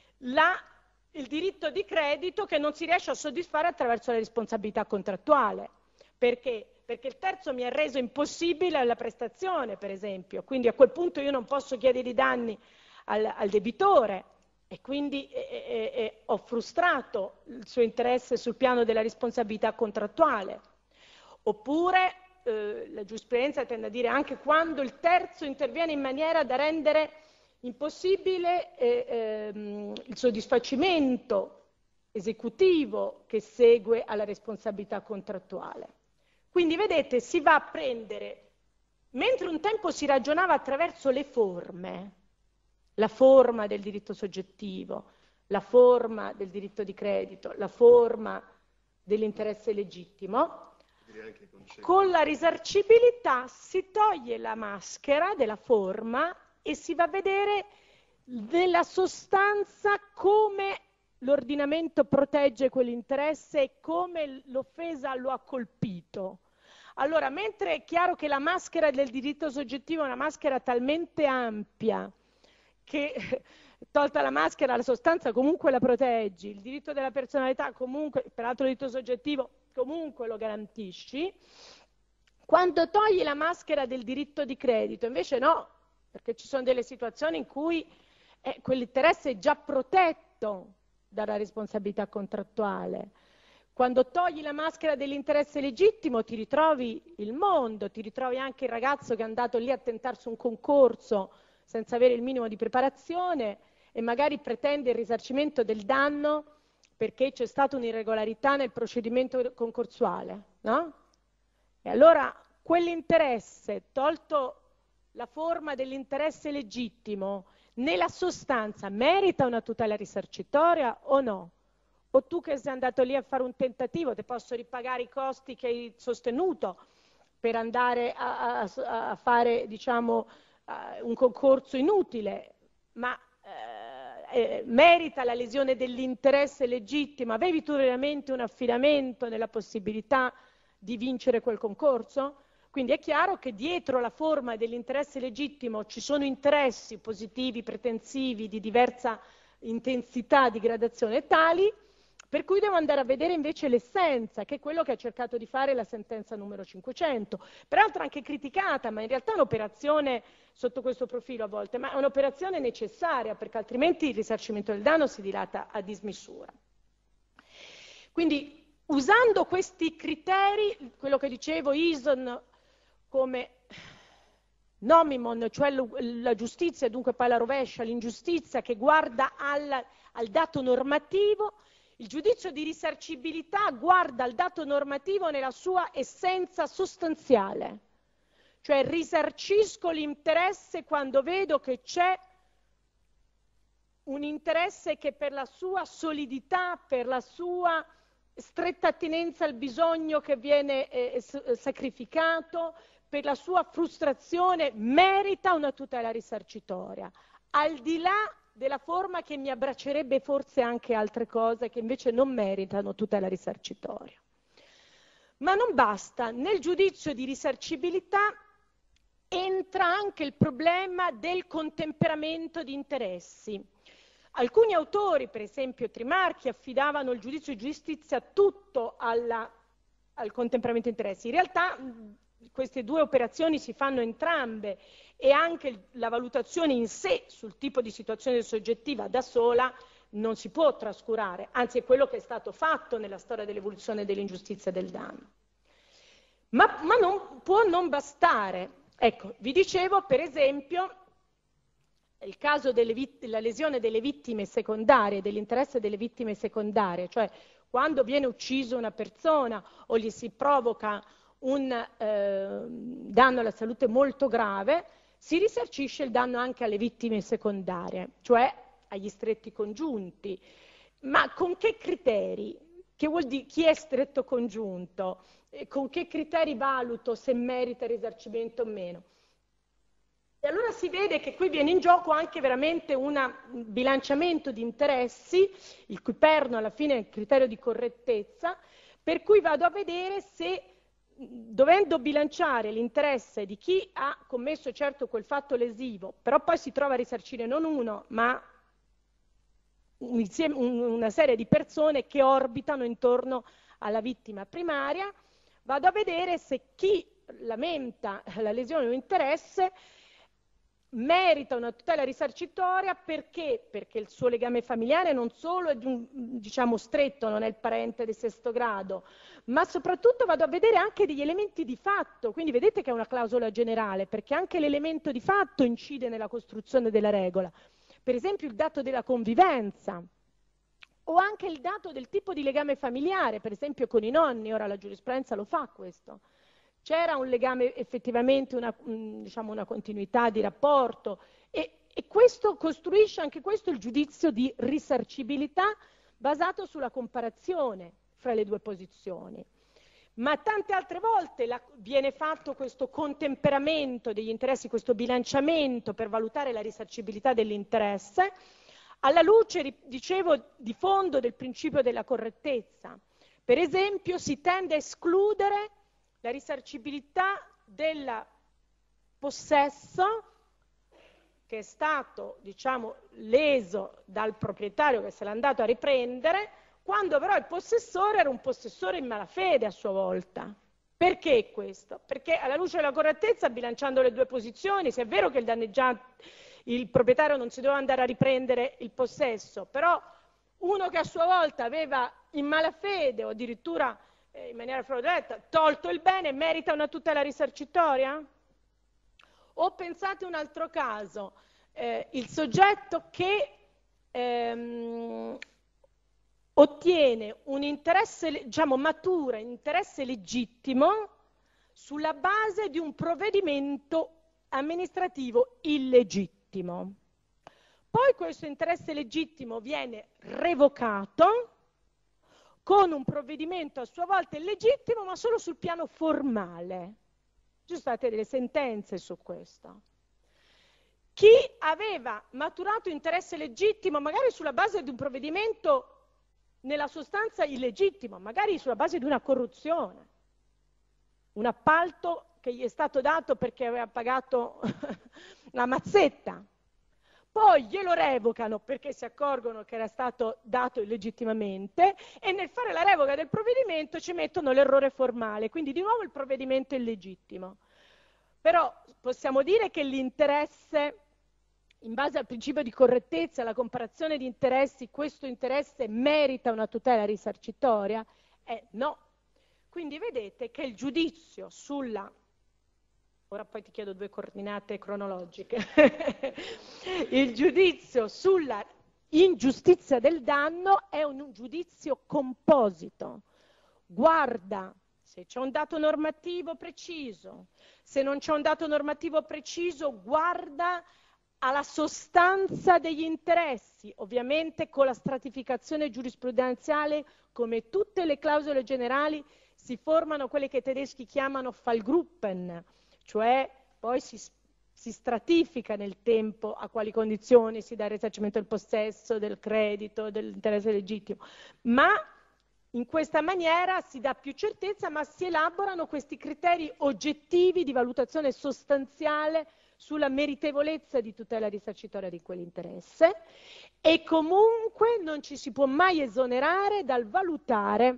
il diritto di credito che non si riesce a soddisfare attraverso la responsabilità contrattuale. Perché? Perché il terzo mi ha reso impossibile la prestazione, per esempio, quindi a quel punto io non posso chiedere i danni al debitore e quindi ho frustrato il suo interesse sul piano della responsabilità contrattuale. Oppure la giurisprudenza tende a dire anche quando il terzo interviene in maniera da rendere impossibile il soddisfacimento esecutivo che segue alla responsabilità contrattuale. Quindi vedete, si va a prendere, mentre un tempo si ragionava attraverso le forme, la forma del diritto soggettivo, la forma del diritto di credito, la forma dell'interesse legittimo, con la risarcibilità si toglie la maschera della forma e si va a vedere nella sostanza come l'ordinamento protegge quell'interesse e come l'offesa lo ha colpito. Allora, mentre è chiaro che la maschera del diritto soggettivo è una maschera talmente ampia che, tolta la maschera, la sostanza comunque la proteggi, il diritto della personalità comunque, peraltro il diritto soggettivo, comunque lo garantisci, quando togli la maschera del diritto di credito, invece no, perché ci sono delle situazioni in cui quell'interesse è già protetto dalla responsabilità contrattuale. Quando togli la maschera dell'interesse legittimo ti ritrovi il mondo, ti ritrovi anche il ragazzo che è andato lì a tentarsi un concorso senza avere il minimo di preparazione e magari pretende il risarcimento del danno perché c'è stata un'irregolarità nel procedimento concorsuale, no? E allora quell'interesse, tolto la forma dell'interesse legittimo, nella sostanza merita una tutela risarcitoria o no? O tu che sei andato lì a fare un tentativo, ti posso ripagare i costi che hai sostenuto per andare a fare, diciamo, un concorso inutile, ma merita la lesione dell'interesse legittimo? Avevi tu veramente un affidamento nella possibilità di vincere quel concorso? Quindi è chiaro che dietro la forma dell'interesse legittimo ci sono interessi positivi, pretensivi, di diversa intensità di gradazione tali, per cui devo andare a vedere invece l'essenza, che è quello che ha cercato di fare la sentenza numero 500, peraltro anche criticata, ma in realtà è un'operazione sotto questo profilo a volte, ma è un'operazione necessaria, perché altrimenti il risarcimento del danno si dilata a dismisura. Quindi, usando questi criteri, quello che dicevo, Eason come nomimon, cioè la giustizia, dunque poi la rovescia, l'ingiustizia che guarda al dato normativo, il giudizio di risarcibilità guarda al dato normativo nella sua essenza sostanziale, cioè risarcisco l'interesse quando vedo che c'è un interesse che per la sua solidità, per la sua stretta attinenza al bisogno che viene sacrificato, per la sua frustrazione, merita una tutela risarcitoria, al di là della forma che mi abbraccerebbe forse anche altre cose che invece non meritano tutela risarcitoria. Ma non basta, nel giudizio di risarcibilità entra anche il problema del contemperamento di interessi. Alcuni autori, per esempio Trimarchi, affidavano il giudizio di giustizia tutto al contemperamento di interessi. In realtà queste due operazioni si fanno entrambe e anche la valutazione in sé sul tipo di situazione soggettiva da sola non si può trascurare, anzi è quello che è stato fatto nella storia dell'evoluzione dell'ingiustizia e del danno. Ma non può non bastare. Ecco, vi dicevo per esempio il caso della lesione delle vittime secondarie, dell'interesse delle vittime secondarie, cioè quando viene uccisa una persona o gli si provoca un danno alla salute molto grave, si risarcisce il danno anche alle vittime secondarie, cioè agli stretti congiunti. Ma con che criteri? Che vuol dire chi è stretto congiunto? Con che criteri valuto se merita il risarcimento o meno? E allora si vede che qui viene in gioco anche veramente un bilanciamento di interessi, il cui perno alla fine è il criterio di correttezza, per cui vado a vedere se, dovendo bilanciare l'interesse di chi ha commesso certo quel fatto lesivo, però poi si trova a risarcire non uno, ma una serie di persone che orbitano intorno alla vittima primaria, vado a vedere se chi lamenta la lesione di un interesse merita una tutela risarcitoria perché il suo legame familiare non solo è diciamo stretto, non è il parente di sesto grado, ma soprattutto vado a vedere anche degli elementi di fatto, quindi vedete che è una clausola generale, perché anche l'elemento di fatto incide nella costruzione della regola. Per esempio il dato della convivenza, o anche il dato del tipo di legame familiare, per esempio con i nonni, ora la giurisprudenza lo fa questo. C'era un legame effettivamente, diciamo una continuità di rapporto e questo costruisce anche questo il giudizio di risarcibilità basato sulla comparazione fra le due posizioni. Ma tante altre volte viene fatto questo contemperamento degli interessi, questo bilanciamento per valutare la risarcibilità dell'interesse, alla luce, dicevo, di fondo del principio della correttezza. Per esempio si tende a escludere la risarcibilità del possesso che è stato, diciamo, leso dal proprietario che se l'è andato a riprendere, quando però il possessore era un possessore in malafede a sua volta. Perché questo? Perché alla luce della correttezza, bilanciando le due posizioni, se è vero che il proprietario non si doveva andare a riprendere il possesso, però uno che a sua volta aveva in malafede o addirittura in maniera fraudolenta tolto il bene, merita una tutela risarcitoria? O pensate un altro caso, il soggetto che ottiene un interesse, diciamo, matura, interesse legittimo sulla base di un provvedimento amministrativo illegittimo. Poi questo interesse legittimo viene revocato con un provvedimento a sua volta illegittimo, ma solo sul piano formale. Ci sono state delle sentenze su questo. Chi aveva maturato interesse legittimo, magari sulla base di un provvedimento nella sostanza illegittimo, magari sulla base di una corruzione, un appalto che gli è stato dato perché aveva pagato la mazzetta, poi glielo revocano perché si accorgono che era stato dato illegittimamente e nel fare la revoca del provvedimento ci mettono l'errore formale, quindi di nuovo il provvedimento è illegittimo. Però possiamo dire che l'interesse, in base al principio di correttezza, la comparazione di interessi, questo interesse merita una tutela risarcitoria? No. Quindi vedete che il giudizio sulla... Ora poi ti chiedo 2 coordinate cronologiche. Il giudizio sulla ingiustizia del danno è un giudizio composito. Guarda se c'è un dato normativo preciso, se non c'è un dato normativo preciso, guarda alla sostanza degli interessi, ovviamente con la stratificazione giurisprudenziale, come tutte le clausole generali, si formano quelle che i tedeschi chiamano Fallgruppen, cioè poi si stratifica nel tempo a quali condizioni si dà il risarcimento del possesso, del credito, dell'interesse legittimo, ma in questa maniera si dà più certezza, ma si elaborano questi criteri oggettivi di valutazione sostanziale sulla meritevolezza di tutela risarcitoria di quell'interesse e comunque non ci si può mai esonerare dal valutare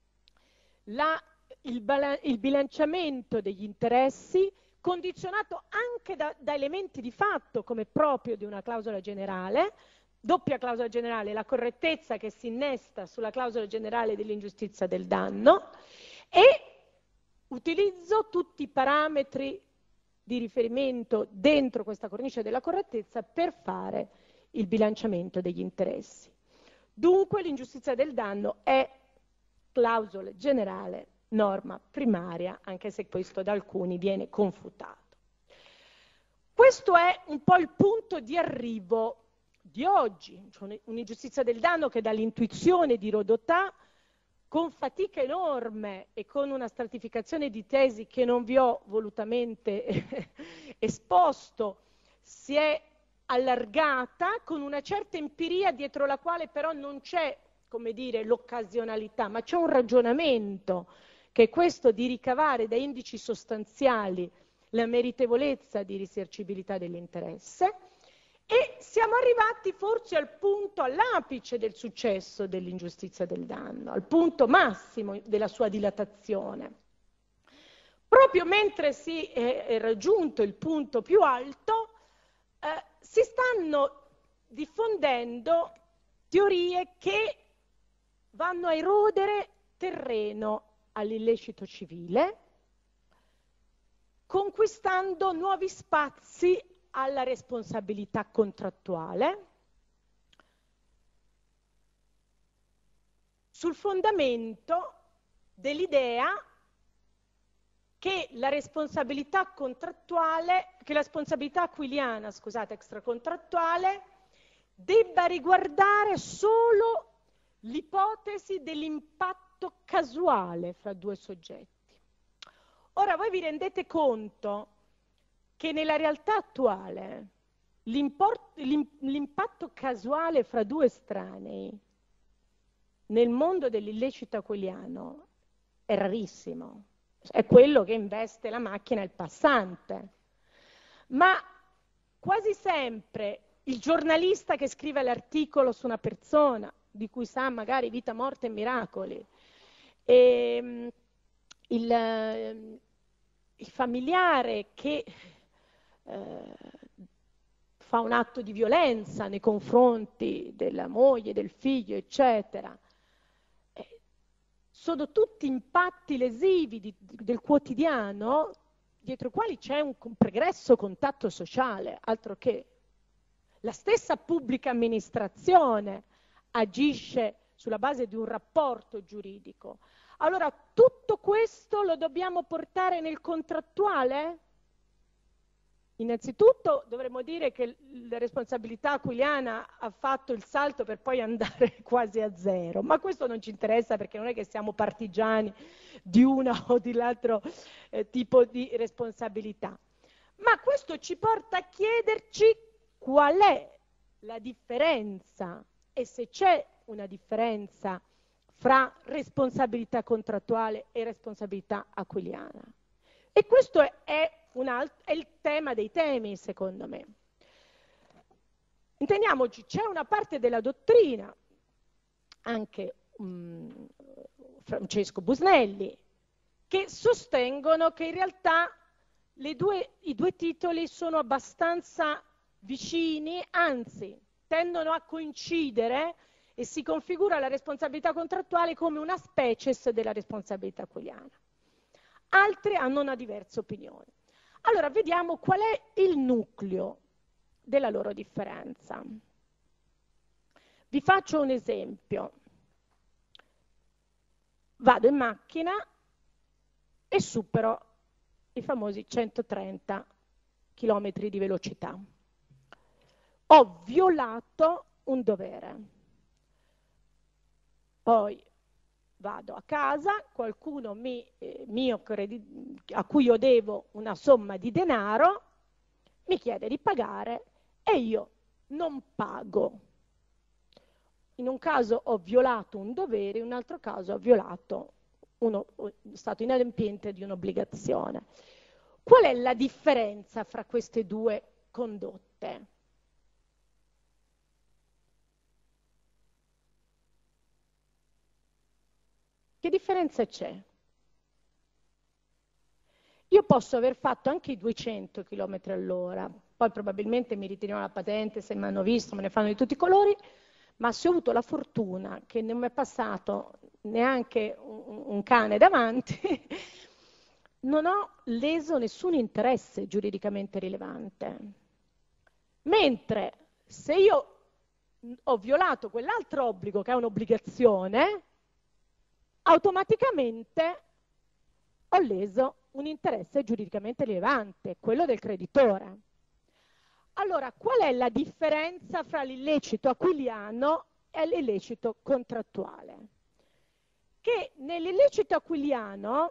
il bilanciamento degli interessi condizionato anche da elementi di fatto come proprio di una clausola generale, doppia clausola generale, la correttezza che si innesta sulla clausola generale dell'ingiustizia del danno e utilizzo tutti i parametri di riferimento dentro questa cornice della correttezza per fare il bilanciamento degli interessi. Dunque l'ingiustizia del danno è clausola generale, norma primaria, anche se questo da alcuni viene confutato. Questo è un po' il punto di arrivo di oggi, cioè un'ingiustizia del danno che dall'intuizione di Rodotà, con fatica enorme e con una stratificazione di tesi che non vi ho volutamente esposto, si è allargata con una certa empiria dietro la quale però non c'è, come dire, l'occasionalità, ma c'è un ragionamento che è questo di ricavare da indici sostanziali la meritevolezza di risarcibilità dell'interesse. E siamo arrivati forse al punto, all'apice del successo dell'ingiustizia del danno, al punto massimo della sua dilatazione. Proprio mentre si è raggiunto il punto più alto, si stanno diffondendo teorie che vanno a erodere terreno all'illecito civile, conquistando nuovi spazi alla responsabilità contrattuale, sul fondamento dell'idea che la responsabilità contrattuale, che la responsabilità aquiliana, scusate, extracontrattuale, debba riguardare solo l'ipotesi dell'impatto casuale fra due soggetti. Ora voi vi rendete conto che nella realtà attuale l'impatto casuale fra due estranei nel mondo dell'illecito aquiliano è rarissimo. È quello che investe la macchina e il passante. Ma quasi sempre il giornalista che scrive l'articolo su una persona, di cui sa magari vita, morte e miracoli, e il familiare che fa un atto di violenza nei confronti della moglie, del figlio, eccetera, sono tutti impatti lesivi del quotidiano dietro i quali c'è un pregresso contatto sociale, altro che la stessa pubblica amministrazione agisce sulla base di un rapporto giuridico, Allora, tutto questo lo dobbiamo portare nel contrattuale? Innanzitutto dovremmo dire che la responsabilità aquiliana ha fatto il salto per poi andare quasi a zero, ma questo non ci interessa perché non è che siamo partigiani di una o dell'altro tipo di responsabilità. Ma questo ci porta a chiederci qual è la differenza e se c'è una differenza fra responsabilità contrattuale e responsabilità aquiliana. E questo è il tema dei temi, secondo me. Intendiamoci, c'è una parte della dottrina, anche Francesco Busnelli, che sostengono che in realtà i due titoli sono abbastanza vicini, anzi, tendono a coincidere e si configura la responsabilità contrattuale come una species della responsabilità aquiliana. Altri hanno una diversa opinione. Allora, vediamo qual è il nucleo della loro differenza. Vi faccio un esempio. Vado in macchina e supero i famosi 130 km di velocità. Ho violato un dovere. Poi vado a casa, qualcuno a cui io devo una somma di denaro, mi chiede di pagare e io non pago. In un caso ho violato un dovere, in un altro caso ho violato stato inadempiente di un'obbligazione. Qual è la differenza fra queste due condotte? Che differenza c'è? Io posso aver fatto anche i 200 km all'ora, poi probabilmente mi ritirano la patente, se mi hanno visto, me ne fanno di tutti i colori, ma se ho avuto la fortuna che non mi è passato neanche un cane davanti, non ho leso nessun interesse giuridicamente rilevante. Mentre se io ho violato quell'altro obbligo, che è un'obbligazione, automaticamente ho leso un interesse giuridicamente rilevante, quello del creditore. Allora, qual è la differenza fra l'illecito aquiliano e l'illecito contrattuale? Che nell'illecito aquiliano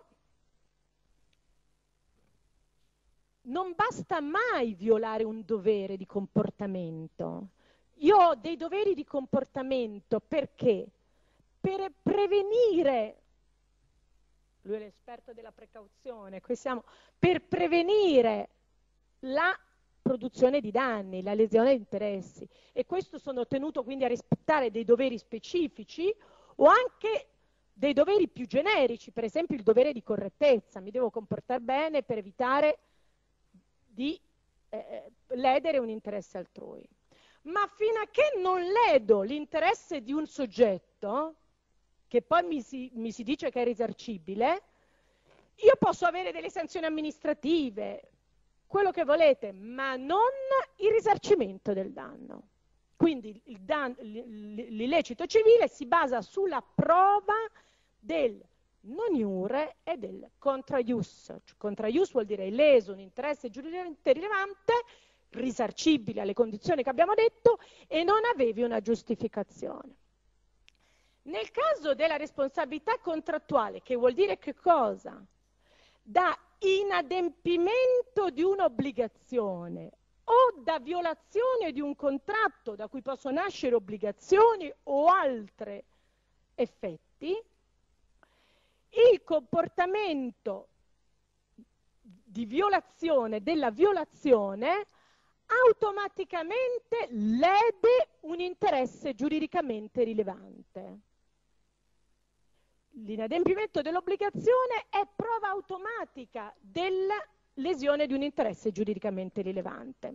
non basta mai violare un dovere di comportamento. Io ho dei doveri di comportamento perché? Per prevenire, lui è l'esperto della precauzione, qui siamo, per prevenire la produzione di danni, la lesione di interessi, e questo sono tenuto quindi a rispettare dei doveri specifici o anche dei doveri più generici, per esempio il dovere di correttezza, mi devo comportare bene per evitare di ledere un interesse altrui. Ma fino a che non ledo l'interesse di un soggetto, che poi mi si dice che è risarcibile, io posso avere delle sanzioni amministrative, quello che volete, ma non il risarcimento del danno. Quindi l'illecito civile si basa sulla prova del non iure e del contra ius. Contra ius vuol dire leso un interesse giuridicamente rilevante, risarcibile alle condizioni che abbiamo detto, e non avevi una giustificazione. Nel caso della responsabilità contrattuale, che vuol dire che cosa? Da inadempimento di un'obbligazione o da violazione di un contratto da cui possono nascere obbligazioni o altri effetti, il comportamento di violazione della violazione automaticamente lede un interesse giuridicamente rilevante. L'inadempimento dell'obbligazione è prova automatica della lesione di un interesse giuridicamente rilevante.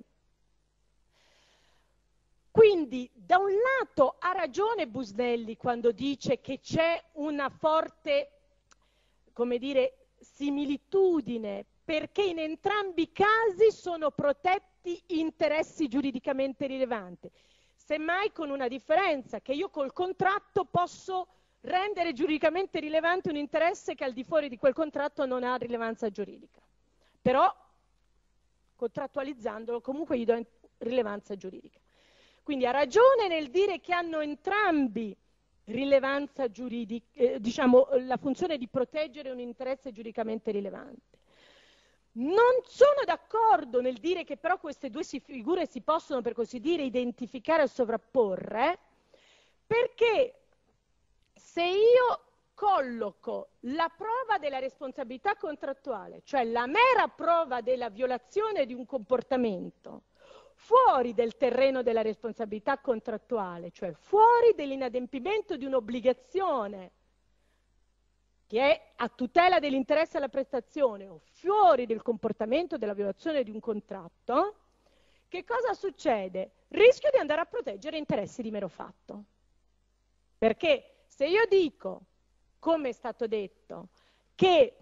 Quindi, da un lato, ha ragione Busnelli quando dice che c'è una forte, come dire, similitudine, perché in entrambi i casi sono protetti interessi giuridicamente rilevanti. Semmai con una differenza, che io col contratto posso rendere giuridicamente rilevante un interesse che al di fuori di quel contratto non ha rilevanza giuridica. Però, contrattualizzandolo, comunque gli do rilevanza giuridica. Quindi ha ragione nel dire che hanno entrambi rilevanza giuridica, diciamo, la funzione di proteggere un interesse giuridicamente rilevante. Non sono d'accordo nel dire che però queste due figure si possono, per così dire, identificare o sovrapporre, perché se io colloco la prova della responsabilità contrattuale, cioè la mera prova della violazione di un comportamento, fuori del terreno della responsabilità contrattuale, cioè fuori dell'inadempimento di un'obbligazione che è a tutela dell'interesse alla prestazione o fuori del comportamento della violazione di un contratto, che cosa succede? Rischio di andare a proteggere interessi di mero fatto. Perché se io dico, come è stato detto, che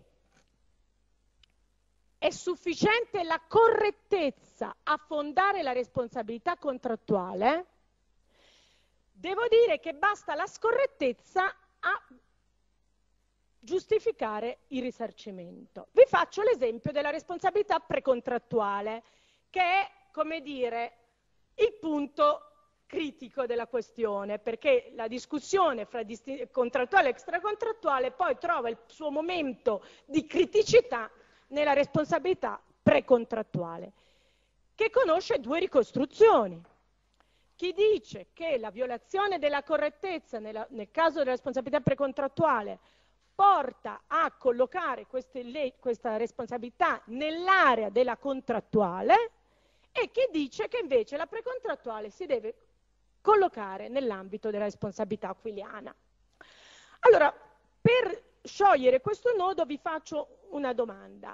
è sufficiente la correttezza a fondare la responsabilità contrattuale, devo dire che basta la scorrettezza a giustificare il risarcimento. Vi faccio l'esempio della responsabilità precontrattuale, che è, come dire, il punto critico della questione, perché la discussione fra contrattuale e extracontrattuale poi trova il suo momento di criticità nella responsabilità precontrattuale, che conosce due ricostruzioni. Chi dice che la violazione della correttezza nel caso della responsabilità precontrattuale porta a collocare questa responsabilità nell'area della contrattuale, e chi dice che invece la precontrattuale si deve collocare nell'ambito della responsabilità aquiliana. Allora, per sciogliere questo nodo vi faccio una domanda.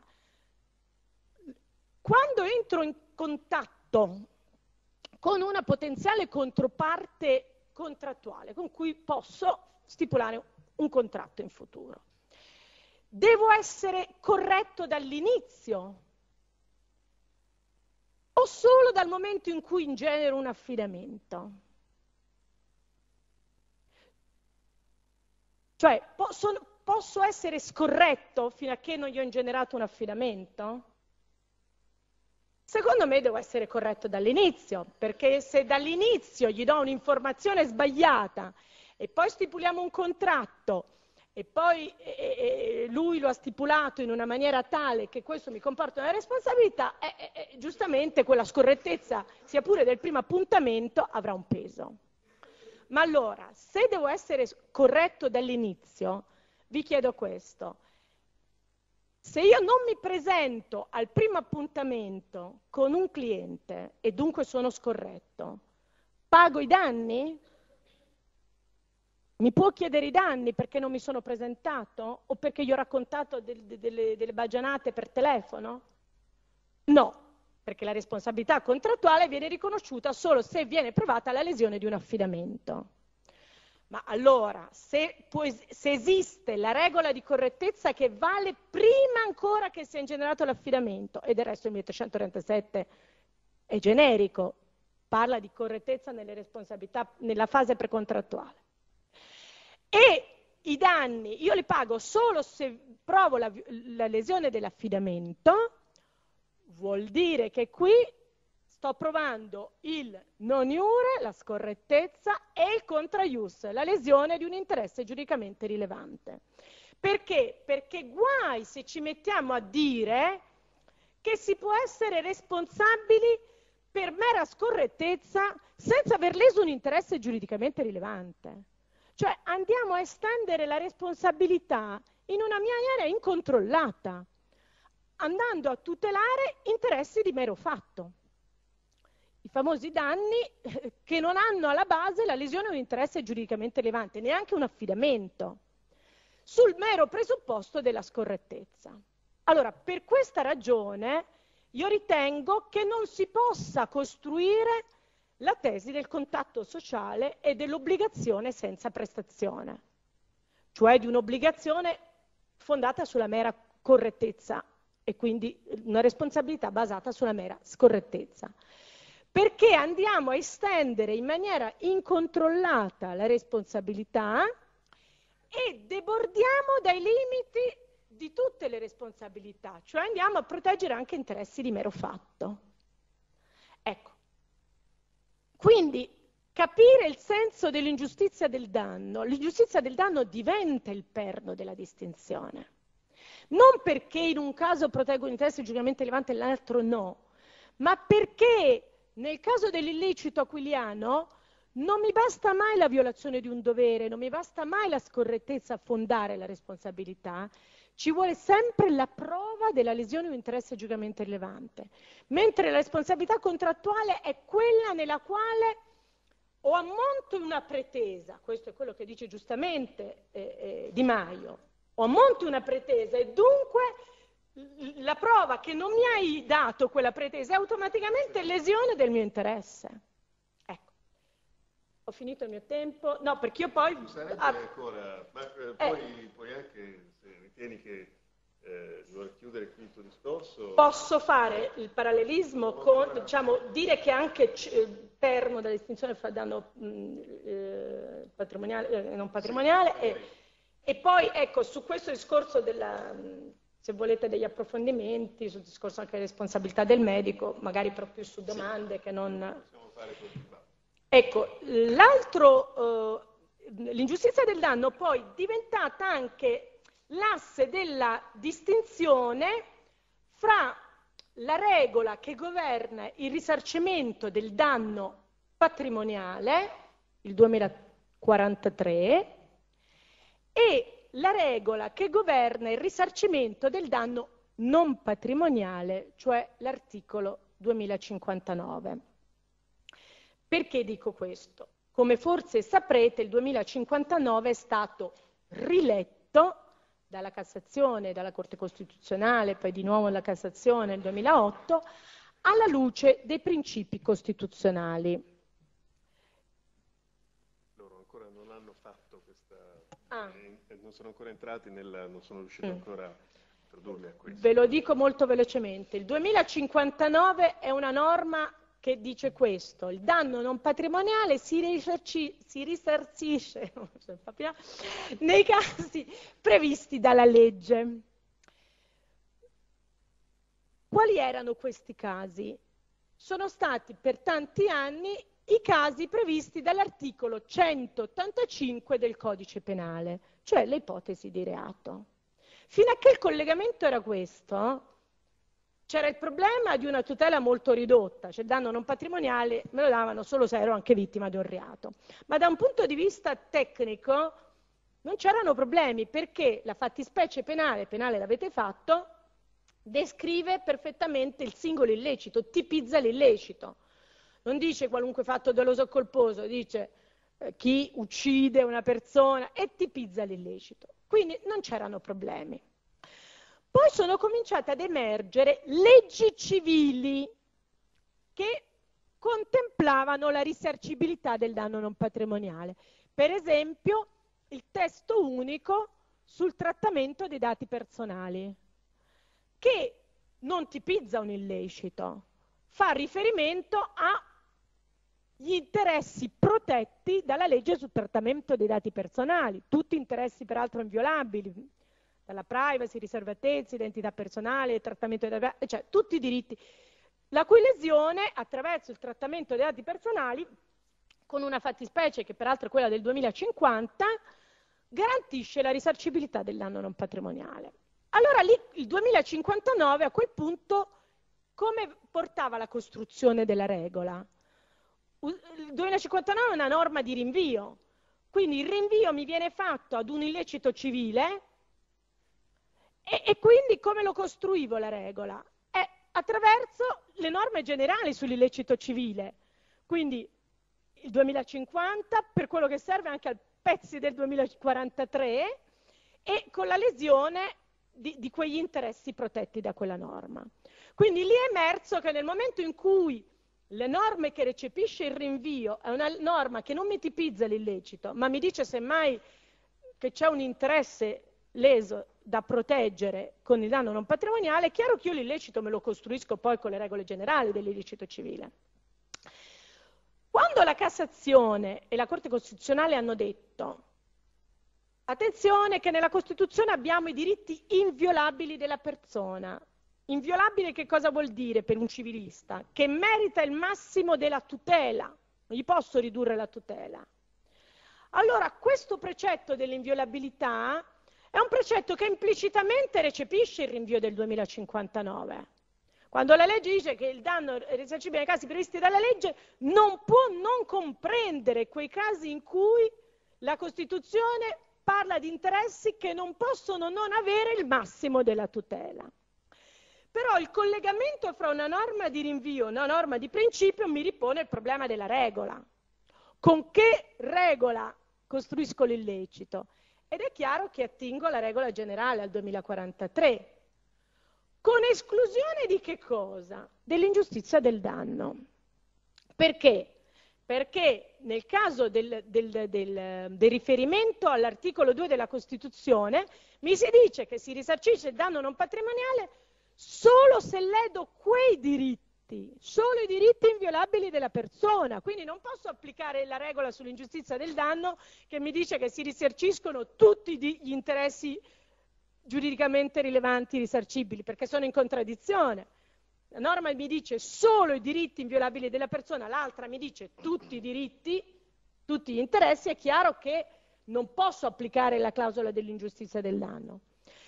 Quando entro in contatto con una potenziale controparte contrattuale con cui posso stipulare un contratto in futuro, devo essere corretto dall'inizio o solo dal momento in cui ingenero un affidamento? Cioè, posso essere scorretto fino a che non gli ho ingenerato un affidamento? Secondo me devo essere corretto dall'inizio, perché se dall'inizio gli do un'informazione sbagliata e poi stipuliamo un contratto e poi lui lo ha stipulato in una maniera tale che questo mi comporta una responsabilità, giustamente quella scorrettezza, sia pure del primo appuntamento, avrà un peso. Ma allora, se devo essere corretto dall'inizio, vi chiedo questo. Se io non mi presento al primo appuntamento con un cliente e dunque sono scorretto, pago i danni? Mi può chiedere i danni perché non mi sono presentato o perché gli ho raccontato delle baggianate per telefono? No, perché la responsabilità contrattuale viene riconosciuta solo se viene provata la lesione di un affidamento. Ma allora, se esiste la regola di correttezza che vale prima ancora che sia ingenerato l'affidamento, e del resto il 1337 è generico, parla di correttezza nelle responsabilità nella fase precontrattuale, e i danni io li pago solo se provo la lesione dell'affidamento, vuol dire che qui sto provando il non iure, la scorrettezza, e il contra ius, la lesione di un interesse giuridicamente rilevante. Perché? Perché guai se ci mettiamo a dire che si può essere responsabili per mera scorrettezza senza aver leso un interesse giuridicamente rilevante. Cioè andiamo a estendere la responsabilità in una maniera incontrollata, andando a tutelare interessi di mero fatto. I famosi danni che non hanno alla base la lesione di un interesse giuridicamente rilevante, neanche un affidamento, sul mero presupposto della scorrettezza. Allora, per questa ragione io ritengo che non si possa costruire la tesi del contatto sociale e dell'obbligazione senza prestazione, cioè di un'obbligazione fondata sulla mera correttezza e quindi una responsabilità basata sulla mera scorrettezza. Perché andiamo a estendere in maniera incontrollata la responsabilità e debordiamo dai limiti di tutte le responsabilità, cioè andiamo a proteggere anche interessi di mero fatto. Ecco, quindi capire il senso dell'ingiustizia del danno, l'ingiustizia del danno diventa il perno della distinzione. Non perché in un caso proteggo un interesse giuridicamente rilevante e nell'altro no, ma perché nel caso dell'illecito aquiliano non mi basta mai la violazione di un dovere, non mi basta mai la scorrettezza a fondare la responsabilità, ci vuole sempre la prova della lesione di un interesse giuridicamente rilevante, mentre la responsabilità contrattuale è quella nella quale o ammonto una pretesa, questo è quello che dice giustamente Di Maio, o ammonto una pretesa e dunque la prova che non mi hai dato quella pretesa è automaticamente lesione del mio interesse. Ecco, ho finito il mio tempo. No, perché io poi...
Sarebbe ancora, ma poi anche, se ritieni che vuoi chiudere qui il tuo discorso...
Posso fare il parallelismo con, diciamo, dire che anche il perno della distinzione fra danno patrimoniale e non patrimoniale, sì. E poi, ecco, su questo discorso della... se volete degli approfondimenti sul discorso anche della responsabilità del medico, magari proprio su domande che non...
Possiamo fare così.
Ecco, l'altro, l'ingiustizia del danno poi è diventata anche l'asse della distinzione fra la regola che governa il risarcimento del danno patrimoniale, il 2043, e la regola che governa il risarcimento del danno non patrimoniale, cioè l'articolo 2059. Perché dico questo? Come forse saprete, il 2059 è stato riletto dalla Cassazione, dalla Corte Costituzionale, poi di nuovo la Cassazione nel 2008, alla luce dei principi costituzionali.
Loro ancora non hanno fatto questa... non sono ancora entrati non sono riusciti ancora a tradurli a questo.
Ve lo dico molto velocemente. Il 2059 è una norma che dice questo: il danno non patrimoniale si risarcisce nei casi previsti dalla legge. Quali erano questi casi? Sono stati per tanti anni i casi previsti dall'articolo 185 del Codice Penale, cioè le ipotesi di reato. Fino a che il collegamento era questo, c'era il problema di una tutela molto ridotta, cioè il danno non patrimoniale me lo davano solo se ero anche vittima di un reato. Ma da un punto di vista tecnico non c'erano problemi, perché la fattispecie penale l'avete fatto, descrive perfettamente il singolo illecito, tipizza l'illecito. Non dice qualunque fatto doloso o colposo, dice chi uccide una persona e tipizza l'illecito. Quindi non c'erano problemi. Poi sono cominciate ad emergere leggi civili che contemplavano la risarcibilità del danno non patrimoniale. Per esempio, il testo unico sul trattamento dei dati personali, che non tipizza un illecito, fa riferimento agli interessi protetti dalla legge sul trattamento dei dati personali, tutti interessi peraltro inviolabili, dalla privacy, riservatezza, identità personale, trattamento dei dati, cioè tutti i diritti, la cui lesione attraverso il trattamento dei dati personali, con una fattispecie che peraltro è quella del 2050, garantisce la risarcibilità del danno non patrimoniale. Allora lì il 2059 a quel punto come portava la costruzione della regola? Il 2059 è una norma di rinvio, quindi il rinvio mi viene fatto ad un illecito civile e quindi come lo costruivo la regola? Attraverso le norme generali sull'illecito civile, quindi il 2050 per quello che serve anche a pezzi del 2043 e con la lesione di quegli interessi protetti da quella norma. Quindi lì è emerso che nel momento in cui le norme che recepisce il rinvio è una norma che non mi tipizza l'illecito, ma mi dice semmai che c'è un interesse leso da proteggere con il danno non patrimoniale, è chiaro che io l'illecito me lo costruisco poi con le regole generali dell'illecito civile. Quando la Cassazione e la Corte Costituzionale hanno detto attenzione che nella Costituzione abbiamo i diritti inviolabili della persona. Inviolabile che cosa vuol dire per un civilista? Che merita il massimo della tutela, non gli posso ridurre la tutela. Allora, questo precetto dell'inviolabilità è un precetto che implicitamente recepisce il rinvio del 2059. Quando la legge dice che il danno è risarcibile nei casi previsti dalla legge, non può non comprendere quei casi in cui la Costituzione parla di interessi che non possono non avere il massimo della tutela. Però il collegamento fra una norma di rinvio e una norma di principio mi ripone il problema della regola. Con che regola costruisco l'illecito? Ed è chiaro che attingo alla regola generale, al 2043. Con esclusione di che cosa? Dell'ingiustizia del danno. Perché? Perché nel caso del riferimento all'articolo 2 della Costituzione mi si dice che si risarcisce il danno non patrimoniale solo se ledo quei diritti, solo i diritti inviolabili della persona. Quindi non posso applicare la regola sull'ingiustizia del danno che mi dice che si risarciscono tutti gli interessi giuridicamente rilevanti risarcibili, perché sono in contraddizione. La norma mi dice solo i diritti inviolabili della persona, l'altra mi dice tutti i diritti, tutti gli interessi. È chiaro che non posso applicare la clausola dell'ingiustizia del danno,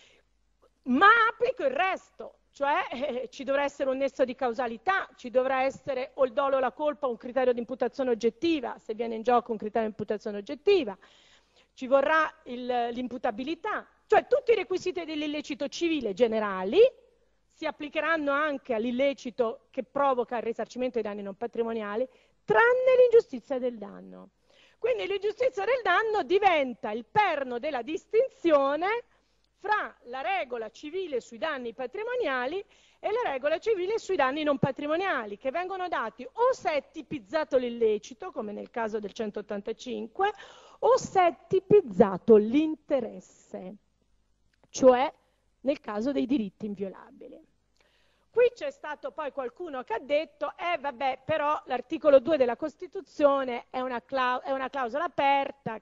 ma applico il resto, cioè ci dovrà essere un nesso di causalità, ci dovrà essere o il dolo o la colpa, un criterio di imputazione oggettiva, se viene in gioco un criterio di imputazione oggettiva, ci vorrà l'imputabilità, cioè tutti i requisiti dell'illecito civile generali si applicheranno anche all'illecito che provoca il risarcimento dei danni non patrimoniali, tranne l'ingiustizia del danno. Quindi l'ingiustizia del danno diventa il perno della distinzione fra la regola civile sui danni patrimoniali e la regola civile sui danni non patrimoniali, che vengono dati o se è tipizzato l'illecito, come nel caso del 185, o se è tipizzato l'interesse, cioè nel caso dei diritti inviolabili. Qui c'è stato poi qualcuno che ha detto vabbè, però l'articolo 2 della Costituzione è una clausola aperta,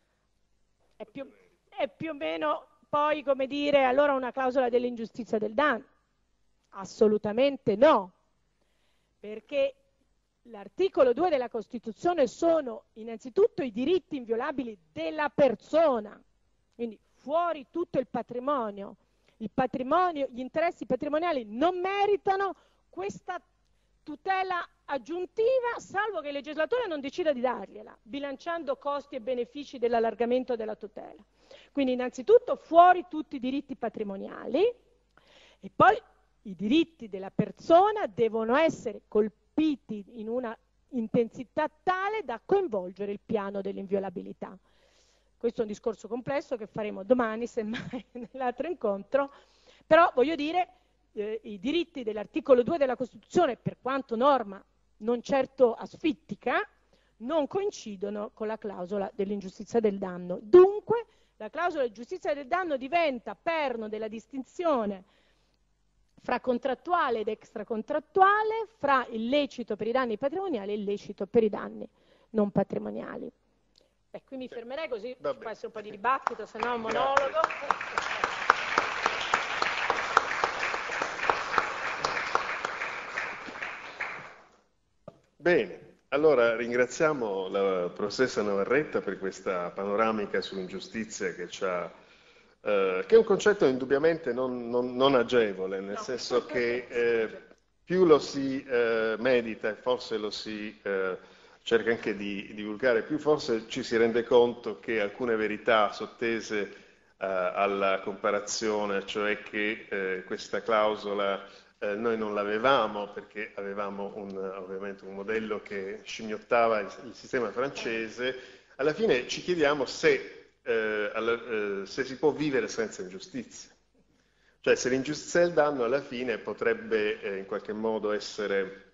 è più o meno poi, come dire, allora una clausola dell'ingiustizia del danno. Assolutamente no, perché l'articolo 2 della Costituzione sono innanzitutto i diritti inviolabili della persona, quindi fuori tutto il patrimonio. Il patrimonio, gli interessi patrimoniali non meritano questa tutela aggiuntiva, salvo che il legislatore non decida di dargliela, bilanciando costi e benefici dell'allargamento della tutela. Quindi innanzitutto fuori tutti i diritti patrimoniali e poi i diritti della persona devono essere colpiti in una intensità tale da coinvolgere il piano dell'inviolabilità. Questo è un discorso complesso che faremo domani, semmai, nell'altro incontro, però voglio dire, i diritti dell'articolo 2 della Costituzione, per quanto norma non certo asfittica, non coincidono con la clausola dell'ingiustizia del danno. Dunque, la clausola di giustizia del danno diventa perno della distinzione fra contrattuale ed extracontrattuale, fra illecito per i danni patrimoniali e illecito per i danni non patrimoniali. Qui mi fermerei, così ci può essere un po' di dibattito, se no è un monologo.
Bene, allora ringraziamo la professoressa Navarretta per questa panoramica sull'ingiustizia che è un concetto indubbiamente non agevole, nel senso che più lo si medita e forse lo si cerca anche di divulgare, più forse ci si rende conto che alcune verità sottese alla comparazione, cioè che questa clausola noi non l'avevamo perché avevamo ovviamente un modello che scimmiottava il sistema francese, alla fine ci chiediamo se si può vivere senza ingiustizia. Cioè se l'ingiustizia del danno alla fine potrebbe in qualche modo essere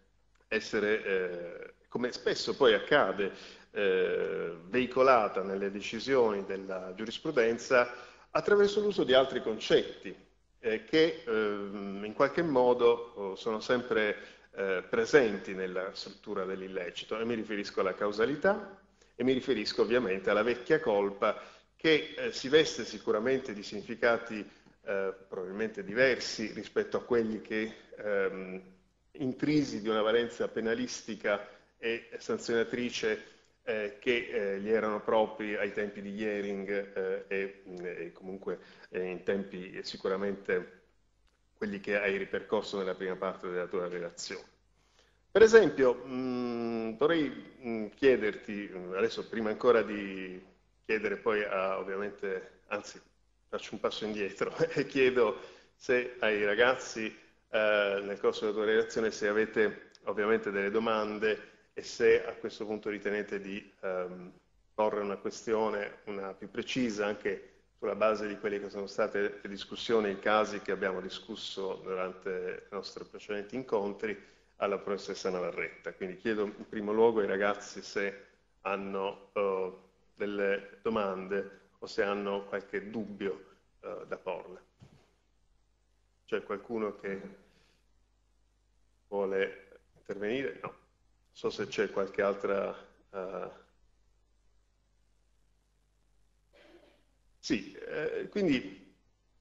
come spesso poi accade, veicolata nelle decisioni della giurisprudenza attraverso l'uso di altri concetti che in qualche modo sono sempre presenti nella struttura dell'illecito, e mi riferisco alla causalità e mi riferisco ovviamente alla vecchia colpa che si veste sicuramente di significati probabilmente diversi rispetto a quelli che intrisi di una valenza penalistica e sanzionatrice che gli erano propri ai tempi di Jhering e comunque in tempi sicuramente quelli che hai ripercorso nella prima parte della tua relazione. Per esempio, vorrei chiederti, adesso prima ancora di chiedere poi ovviamente, anzi faccio un passo indietro e chiedo se ai ragazzi nel corso della tua relazione se avete ovviamente delle domande e se a questo punto ritenete di porre una questione una più precisa anche sulla base di quelle che sono state le discussioni, i casi che abbiamo discusso durante i nostri precedenti incontri alla professoressa Navarretta. Quindi chiedo in primo luogo ai ragazzi se hanno delle domande o se hanno qualche dubbio da porle. C'è qualcuno che vuole intervenire? No. Non so se c'è qualche altra... Sì, quindi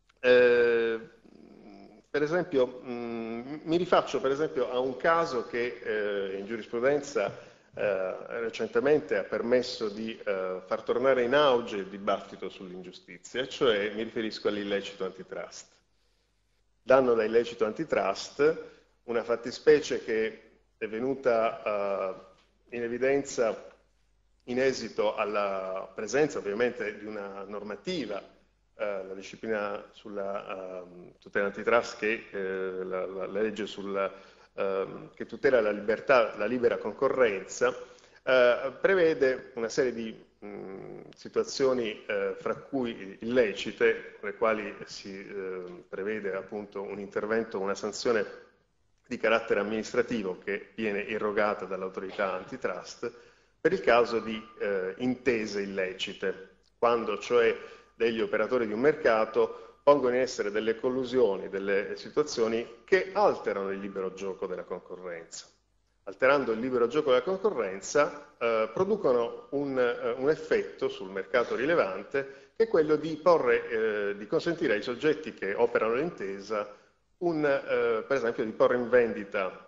per esempio mi rifaccio per esempio a un caso che in giurisprudenza recentemente ha permesso di far tornare in auge il dibattito sull'ingiustizia, cioè mi riferisco all'illecito antitrust. Danno da illecito antitrust, una fattispecie che è venuta in evidenza in esito alla presenza ovviamente di una normativa, la disciplina sulla tutela antitrust, che la legge che tutela la libertà, la libera concorrenza, prevede una serie di situazioni fra cui illecite, con le quali si prevede appunto un intervento, una sanzione di carattere amministrativo che viene irrogata dall'autorità antitrust per il caso di intese illecite, quando cioè degli operatori di un mercato pongono in essere delle collusioni, delle situazioni che alterano il libero gioco della concorrenza. Alterando il libero gioco della concorrenza producono un effetto sul mercato rilevante che è quello di consentire ai soggetti che operano l'intesa per esempio di porre in vendita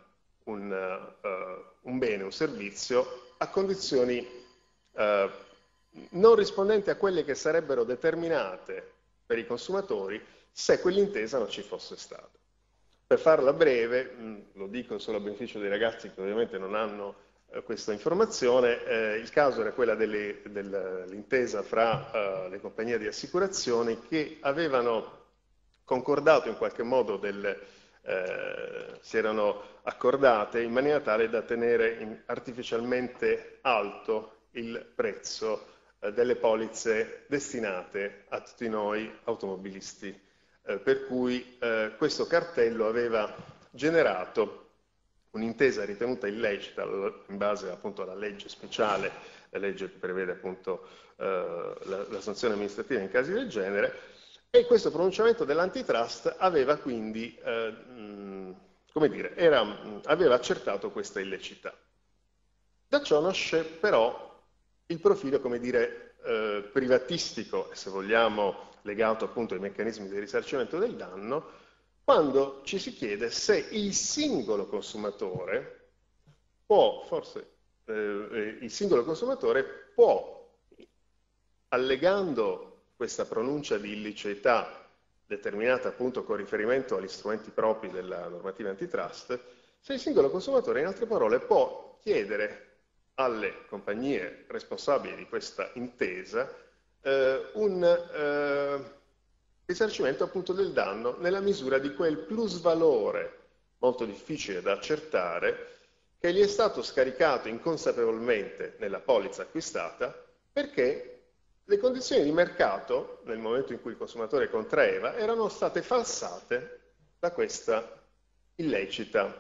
un bene, un servizio a condizioni non rispondenti a quelle che sarebbero determinate per i consumatori se quell'intesa non ci fosse stata. Per farla breve, lo dico solo a beneficio dei ragazzi che ovviamente non hanno questa informazione, il caso era quella dell'intesa fra le compagnie di assicurazioni che avevano concordato in qualche modo, si erano accordate in maniera tale da tenere artificialmente alto il prezzo delle polizze destinate a tutti noi automobilisti, per cui questo cartello aveva generato un'intesa ritenuta illecita in base appunto alla legge speciale, la legge che prevede appunto la sanzione amministrativa in casi del genere, e questo pronunciamento dell'antitrust aveva quindi, come dire, aveva accertato questa illecità. Da ciò nasce però il profilo, come dire, privatistico, e se vogliamo legato appunto ai meccanismi di risarcimento del danno, quando ci si chiede se il singolo consumatore può, allegando questa pronuncia di illiceità determinata appunto con riferimento agli strumenti propri della normativa antitrust, se il singolo consumatore, in altre parole, può chiedere alle compagnie responsabili di questa intesa un risarcimento appunto del danno nella misura di quel plusvalore molto difficile da accertare che gli è stato scaricato inconsapevolmente nella polizza acquistata perché le condizioni di mercato, nel momento in cui il consumatore contraeva, erano state falsate da questo illecito,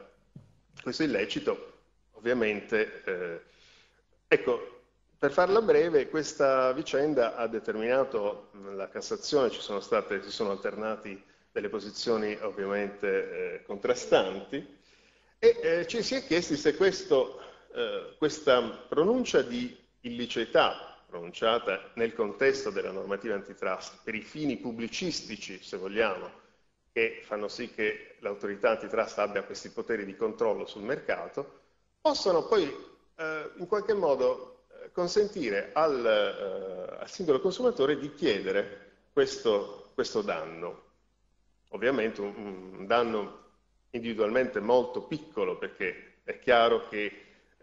ovviamente. Ecco, per farla breve, questa vicenda ha determinato la Cassazione, si sono alternati delle posizioni ovviamente contrastanti e ci si è chiesti se questa pronuncia di illiceità pronunciata nel contesto della normativa antitrust per i fini pubblicistici, se vogliamo, che fanno sì che l'autorità antitrust abbia questi poteri di controllo sul mercato, possano poi in qualche modo consentire al singolo consumatore di chiedere questo danno. Ovviamente un danno individualmente molto piccolo, perché è chiaro che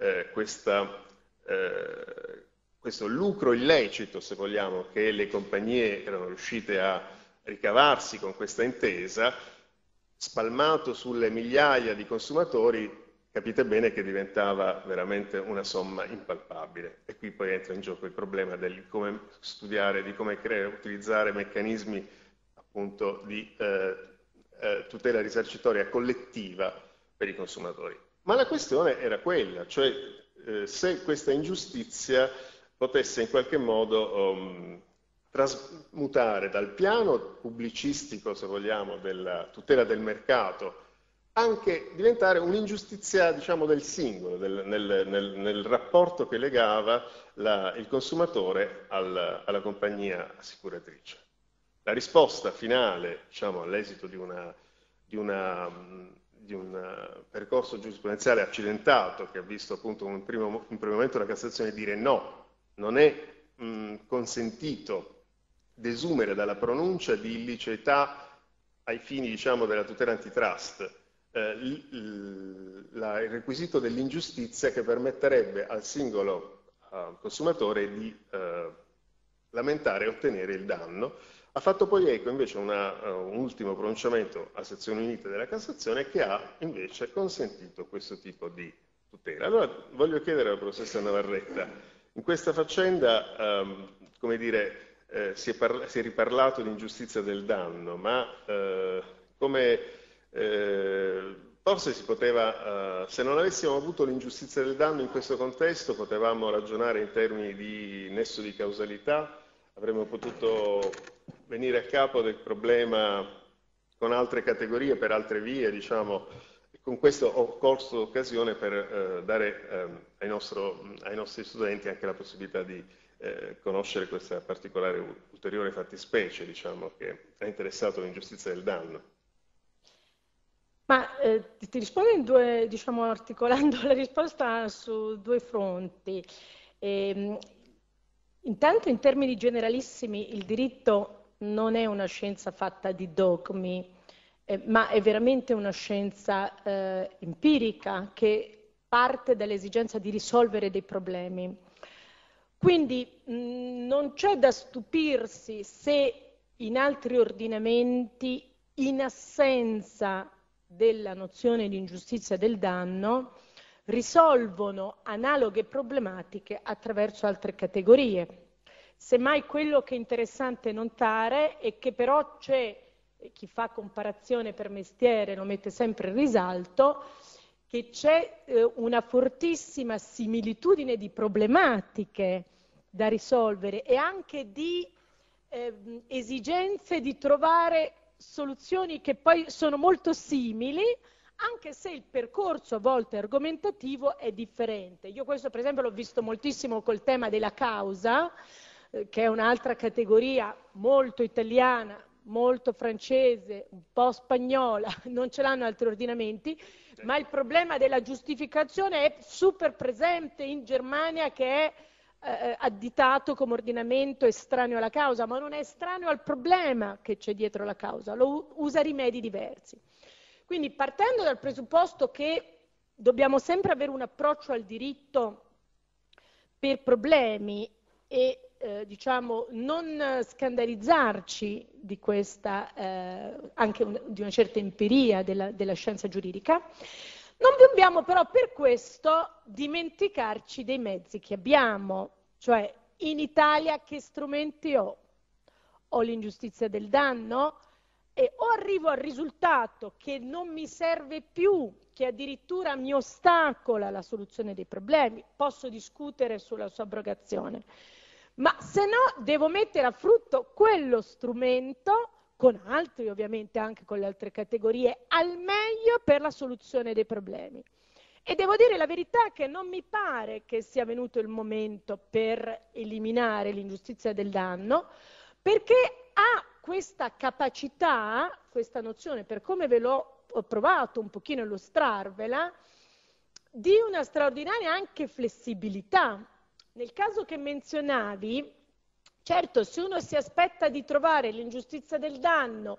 questo lucro illecito, se vogliamo, che le compagnie erano riuscite a ricavarsi con questa intesa, spalmato sulle migliaia di consumatori, capite bene che diventava veramente una somma impalpabile. E qui poi entra in gioco il problema di come studiare, di come utilizzare meccanismi appunto di tutela risarcitoria collettiva per i consumatori. Ma la questione era quella, cioè se questa ingiustizia potesse in qualche modo trasmutare dal piano pubblicistico, se vogliamo, della tutela del mercato, anche diventare un'ingiustizia, diciamo, del singolo, nel rapporto che legava il consumatore alla compagnia assicuratrice. La risposta finale, diciamo, all'esito di un percorso giurisprudenziale accidentato, che ha visto appunto in primo momento la Cassazione dire no, non è consentito desumere dalla pronuncia di illiceità ai fini, diciamo, della tutela antitrust il requisito dell'ingiustizia, che permetterebbe al singolo consumatore di lamentare e ottenere il danno. Ha fatto poi eco invece un ultimo pronunciamento a sezioni unite della Cassazione che ha invece consentito questo tipo di tutela. Allora voglio chiedere alla professoressa Navarretta, in questa faccenda, come dire, si è riparlato di ingiustizia del danno, ma forse si poteva, se non avessimo avuto l'ingiustizia del danno in questo contesto, potevamo ragionare in termini di nesso di causalità, avremmo potuto venire a capo del problema con altre categorie, per altre vie, diciamo. Con questo ho colto l'occasione per dare ai nostri studenti anche la possibilità di conoscere questa particolare ulteriore fattispecie, diciamo, che ha interessato l'ingiustizia del danno.
Ma ti rispondo in due, diciamo, articolando la risposta su due fronti. Intanto, in termini generalissimi, il diritto non è una scienza fatta di dogmi, ma è veramente una scienza empirica che parte dall'esigenza di risolvere dei problemi. Quindi non c'è da stupirsi se in altri ordinamenti, in assenza della nozione di ingiustizia del danno, risolvono analoghe problematiche attraverso altre categorie. Semmai quello che è interessante notare è che però c'è, chi fa comparazione per mestiere lo mette sempre in risalto, che c'è una fortissima similitudine di problematiche da risolvere e anche di esigenze di trovare soluzioni che poi sono molto simili, anche se il percorso a volte argomentativo è differente. Io questo per esempio l'ho visto moltissimo col tema della causa, che è un'altra categoria molto italiana, molto francese, un po' spagnola, non ce l'hanno altri ordinamenti, ma il problema della giustificazione è super presente in Germania, che è additato come ordinamento estraneo alla causa, ma non è estraneo al problema che c'è dietro la causa, usa rimedi diversi. Quindi partendo dal presupposto che dobbiamo sempre avere un approccio al diritto per problemi e diciamo non scandalizzarci di questa anche di una certa empiria della scienza giuridica, non dobbiamo però per questo dimenticarci dei mezzi che abbiamo, cioè in Italia che strumenti ho? Ho l'ingiustizia del danno e o arrivo al risultato che non mi serve più, che addirittura mi ostacola la soluzione dei problemi, posso discutere sulla sua abrogazione. Ma se no devo mettere a frutto quello strumento, con altri ovviamente anche con le altre categorie, al meglio per la soluzione dei problemi. E devo dire la verità che non mi pare che sia venuto il momento per eliminare l'ingiustizia del danno, perché ha questa capacità, questa nozione, per come ho provato un pochino a illustrarvela, di una straordinaria anche flessibilità. Nel caso che menzionavi, certo, se uno si aspetta di trovare l'ingiustizia del danno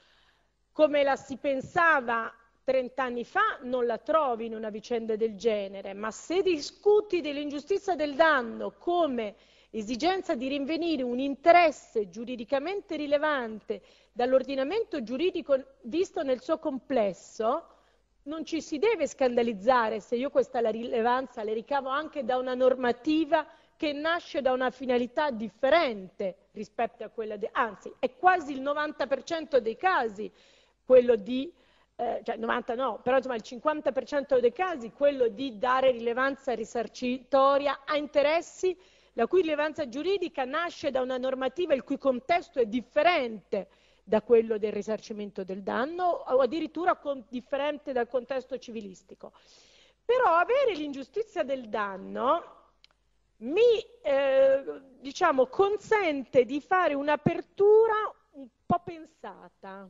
come la si pensava 30 anni fa, non la trovi in una vicenda del genere, ma se discuti dell'ingiustizia del danno come esigenza di rinvenire un interesse giuridicamente rilevante dall'ordinamento giuridico visto nel suo complesso, non ci si deve scandalizzare se io questa la rilevanza le ricavo anche da una normativa che nasce da una finalità differente rispetto a quella anzi, è quasi il 90% dei casi quello di, cioè 90 no, però insomma il 50% dei casi quello di dare rilevanza risarcitoria a interessi la cui rilevanza giuridica nasce da una normativa il cui contesto è differente da quello del risarcimento del danno o addirittura differente dal contesto civilistico. Però avere l'ingiustizia del danno mi diciamo, consente di fare un'apertura un po' pensata.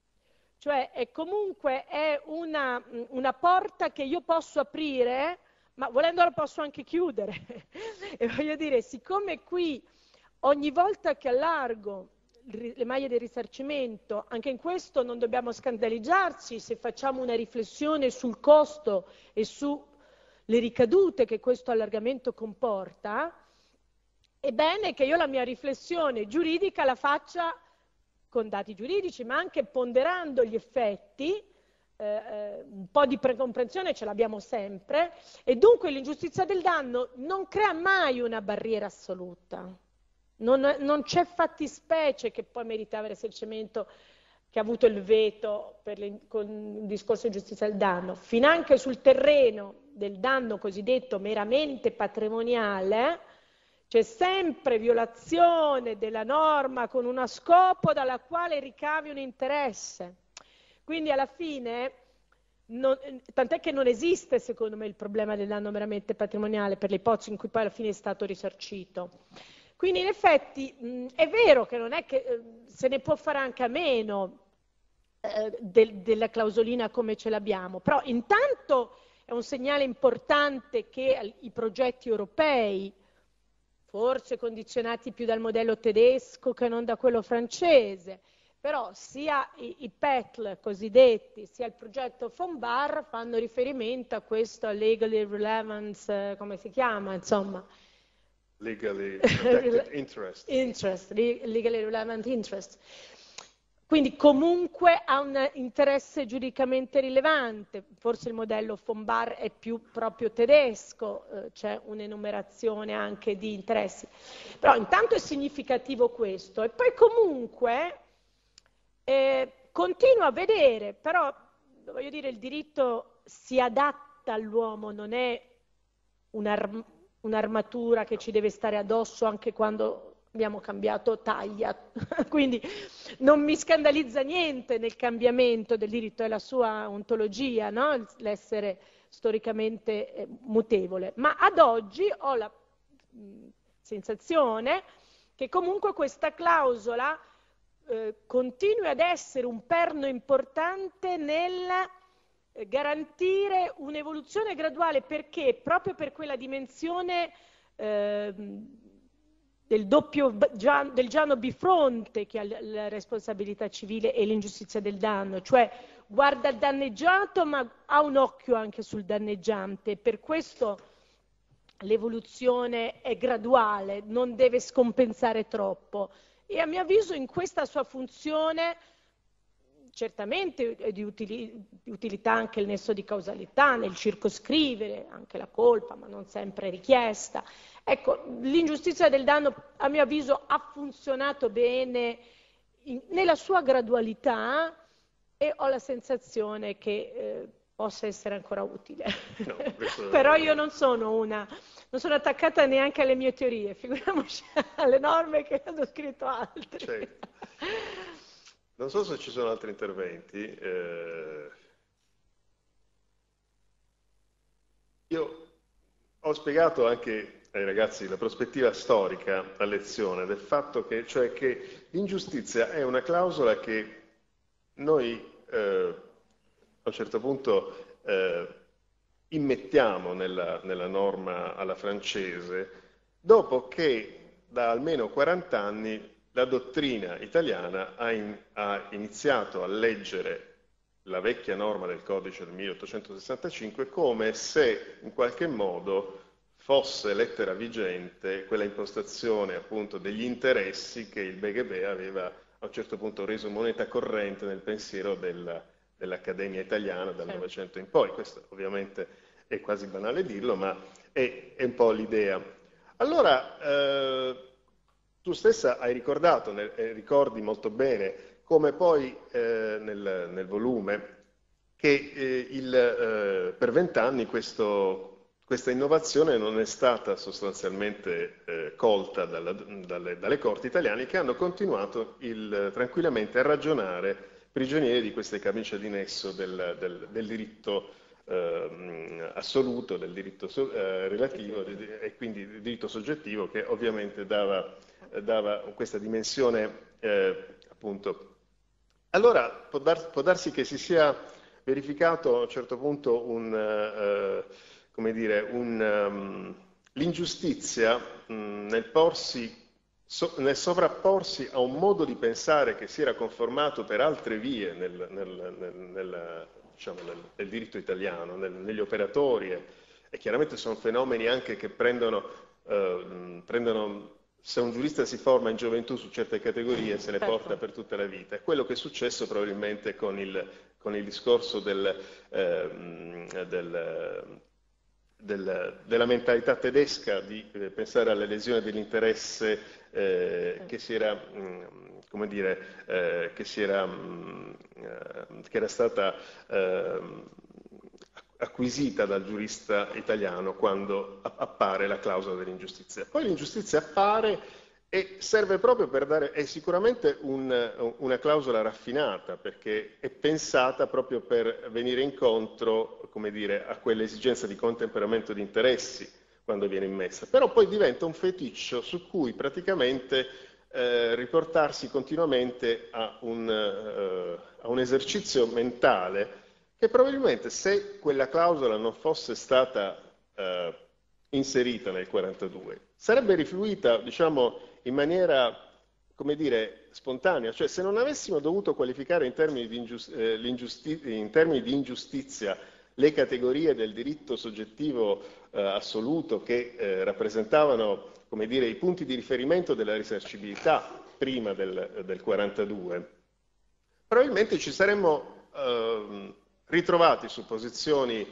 Cioè comunque è una porta che io posso aprire, ma volendo la posso anche chiudere. E voglio dire, siccome qui ogni volta che allargo le maglie del risarcimento, anche in questo non dobbiamo scandalizzarci se facciamo una riflessione sul costo e sulle ricadute che questo allargamento comporta, è bene che io la mia riflessione giuridica la faccia con dati giuridici, ma anche ponderando gli effetti, un po' di precomprensione ce l'abbiamo sempre, e dunque l'ingiustizia del danno non crea mai una barriera assoluta. Non c'è fattispecie che poi meritava il risarcimento che ha avuto il veto con il discorso di giustizia del danno. Finanche sul terreno del danno cosiddetto meramente patrimoniale, c'è sempre violazione della norma con uno scopo dalla quale ricavi un interesse. Quindi alla fine, tant'è che non esiste secondo me il problema del danno meramente patrimoniale per le ipotesi in cui poi alla fine è stato risarcito. Quindi in effetti è vero che non è che se ne può fare anche a meno della clausolina come ce l'abbiamo, però intanto è un segnale importante che i progetti europei, forse condizionati più dal modello tedesco che non da quello francese, però sia i PETL cosiddetti, sia il progetto von Barr fanno riferimento a questo legally relevance, come si chiama, insomma?
Legally protected interest.
Legally relevant interest. Quindi comunque ha un interesse giuridicamente rilevante, forse il modello von Barr è più proprio tedesco, c'è un'enumerazione anche di interessi. Però intanto è significativo questo. E poi comunque continuo a vedere, però voglio dire il diritto si adatta all'uomo, non è un'armatura che ci deve stare addosso anche quando abbiamo cambiato taglia, quindi non mi scandalizza niente nel cambiamento del diritto, è la sua ontologia, no? L'essere storicamente mutevole, ma ad oggi ho la sensazione che comunque questa clausola continui ad essere un perno importante nel garantire un'evoluzione graduale, perché proprio per quella dimensione del Giano bifronte che ha la responsabilità civile e l'ingiustizia del danno, cioè guarda il danneggiato ma ha un occhio anche sul danneggiante, per questo l'evoluzione è graduale, non deve scompensare troppo e a mio avviso in questa sua funzione certamente è di utilità anche il nesso di causalità, nel circoscrivere anche la colpa, ma non sempre richiesta. Ecco, l'ingiustizia del danno, a mio avviso, ha funzionato bene nella sua gradualità e ho la sensazione che possa essere ancora utile. No, però io non sono attaccata neanche alle mie teorie, figuriamoci alle norme che hanno scritto altri.
Certo. Non so se ci sono altri interventi. io ho spiegato anche ai ragazzi la prospettiva storica a lezione del fatto che, cioè che l'ingiustizia è una clausola che noi a un certo punto immettiamo nella norma alla francese, dopo che da almeno 40 anni la dottrina italiana ha iniziato a leggere la vecchia norma del codice del 1865 come se in qualche modo fosse lettera vigente quella impostazione appunto degli interessi che il BGB aveva a un certo punto reso moneta corrente nel pensiero dell'Accademia Italiana dal Novecento in poi. Questo ovviamente è quasi banale dirlo, ma è un po' l'idea. Allora, tu stessa hai ricordato, ricordi molto bene, come poi nel volume, che per 20 anni questa innovazione non è stata sostanzialmente colta dalle corti italiane, che hanno continuato tranquillamente a ragionare prigionieri di queste camicie di nesso del diritto assoluto, del diritto relativo e quindi del diritto soggettivo, che ovviamente dava questa dimensione appunto. Allora può darsi che si sia verificato a un certo punto come dire, l'ingiustizia nel sovrapporsi a un modo di pensare che si era conformato per altre vie diciamo, nel diritto italiano, negli operatori, e chiaramente sono fenomeni anche che prendono, se un giurista si forma in gioventù su certe categorie, se le porta per tutta la vita. È quello che è successo probabilmente con il discorso della mentalità tedesca di pensare alla lesione dell'interesse che era stata acquisita dal giurista italiano quando appare la clausola dell'ingiustizia. Poi l'ingiustizia appare e serve proprio per è sicuramente una clausola raffinata, perché è pensata proprio per venire incontro, come dire, a quell'esigenza di contemperamento di interessi quando viene immessa. Però poi diventa un feticcio su cui praticamente riportarsi continuamente a un esercizio mentale che probabilmente, se quella clausola non fosse stata inserita nel 42, sarebbe rifluita, diciamo, in maniera, come dire, spontanea. Cioè, se non avessimo dovuto qualificare in termini di ingiustizia le categorie del diritto soggettivo assoluto che rappresentavano, come dire, i punti di riferimento della risarcibilità prima del 42, probabilmente ci saremmo ritrovati su posizioni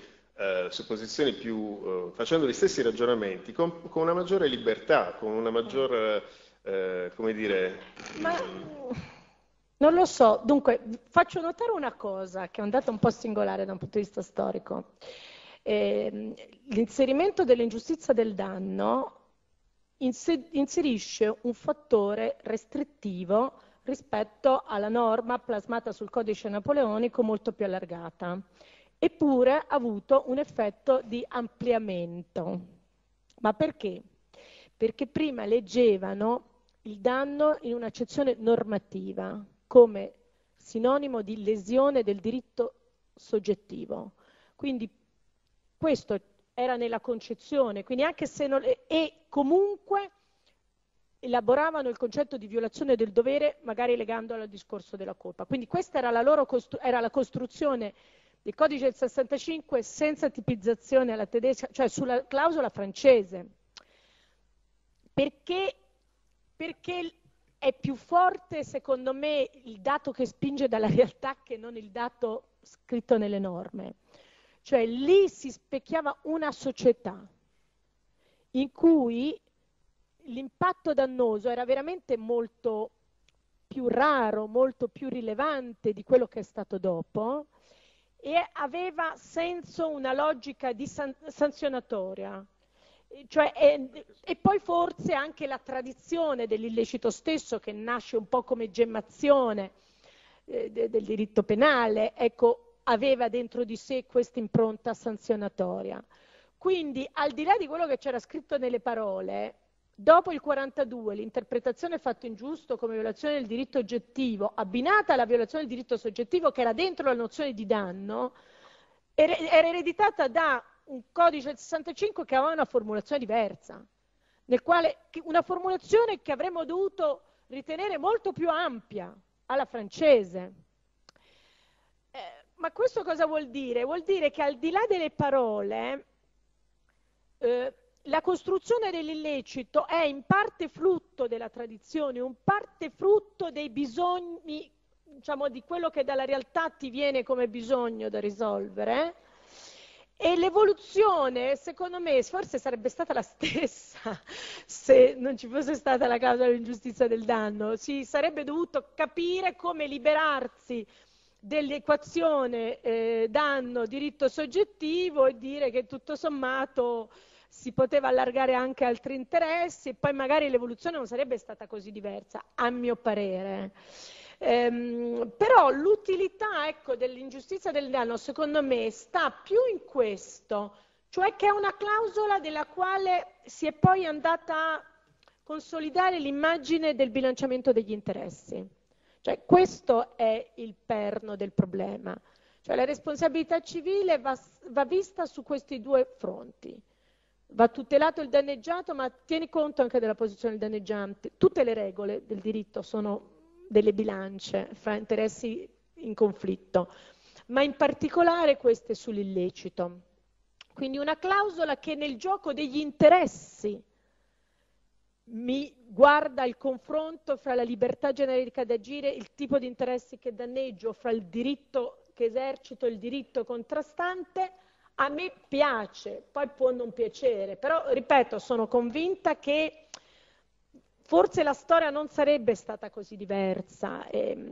più, facendo gli stessi ragionamenti, con una maggiore libertà, con una maggior, come dire.
Ma non lo so, dunque faccio notare una cosa che è un dato un po' singolare da un punto di vista storico. L'inserimento dell'ingiustizia del danno inserisce un fattore restrittivo rispetto alla norma plasmata sul codice napoleonico molto più allargata. Eppure ha avuto un effetto di ampliamento. Ma perché? Perché prima leggevano il danno in un'accezione normativa, come sinonimo di lesione del diritto soggettivo. Quindi questo era nella concezione, quindi anche se non, e comunque elaboravano il concetto di violazione del dovere, magari legandolo al discorso della colpa. Quindi questa era la costruzione del codice del 65 senza tipizzazione alla tedesca, cioè sulla clausola francese. Perché è più forte, secondo me, il dato che spinge dalla realtà che non il dato scritto nelle norme. Cioè lì si specchiava una società in cui l'impatto dannoso era veramente molto più raro, molto più rilevante di quello che è stato dopo, e aveva senso una logica di sanzionatoria. Cioè, e poi forse anche la tradizione dell'illecito stesso, che nasce un po' come gemmazione del diritto penale, ecco, aveva dentro di sé questa impronta sanzionatoria. Quindi, al di là di quello che c'era scritto nelle parole, dopo il 42, l'interpretazione fatto ingiusto come violazione del diritto oggettivo, abbinata alla violazione del diritto soggettivo che era dentro la nozione di danno, era ereditata da un codice del 65 che aveva una formulazione diversa, nel quale una formulazione che avremmo dovuto ritenere molto più ampia alla francese. Ma questo cosa vuol dire? Vuol dire che al di là delle parole, la costruzione dell'illecito è in parte frutto della tradizione, in parte frutto dei bisogni, diciamo, di quello che dalla realtà ti viene come bisogno da risolvere, e l'evoluzione, secondo me, forse sarebbe stata la stessa se non ci fosse stata la clausola dell'ingiustizia del danno. Si sarebbe dovuto capire come liberarsi dell'equazione danno-diritto soggettivo e dire che tutto sommato si poteva allargare anche altri interessi, e poi magari l'evoluzione non sarebbe stata così diversa, a mio parere. Però l'utilità, ecco, dell'ingiustizia del danno, secondo me, sta più in questo, cioè che è una clausola della quale si è poi andata a consolidare l'immagine del bilanciamento degli interessi. Cioè, questo è il perno del problema. Cioè, la responsabilità civile va vista su questi due fronti. Va tutelato il danneggiato, ma tieni conto anche della posizione del danneggiante. Tutte le regole del diritto sono delle bilance fra interessi in conflitto, ma in particolare queste sull'illecito. Quindi una clausola che nel gioco degli interessi mi guarda il confronto fra la libertà generica d'agire, il tipo di interessi che danneggio, fra il diritto che esercito e il diritto contrastante, a me piace, poi può non piacere, però ripeto, sono convinta che forse la storia non sarebbe stata così diversa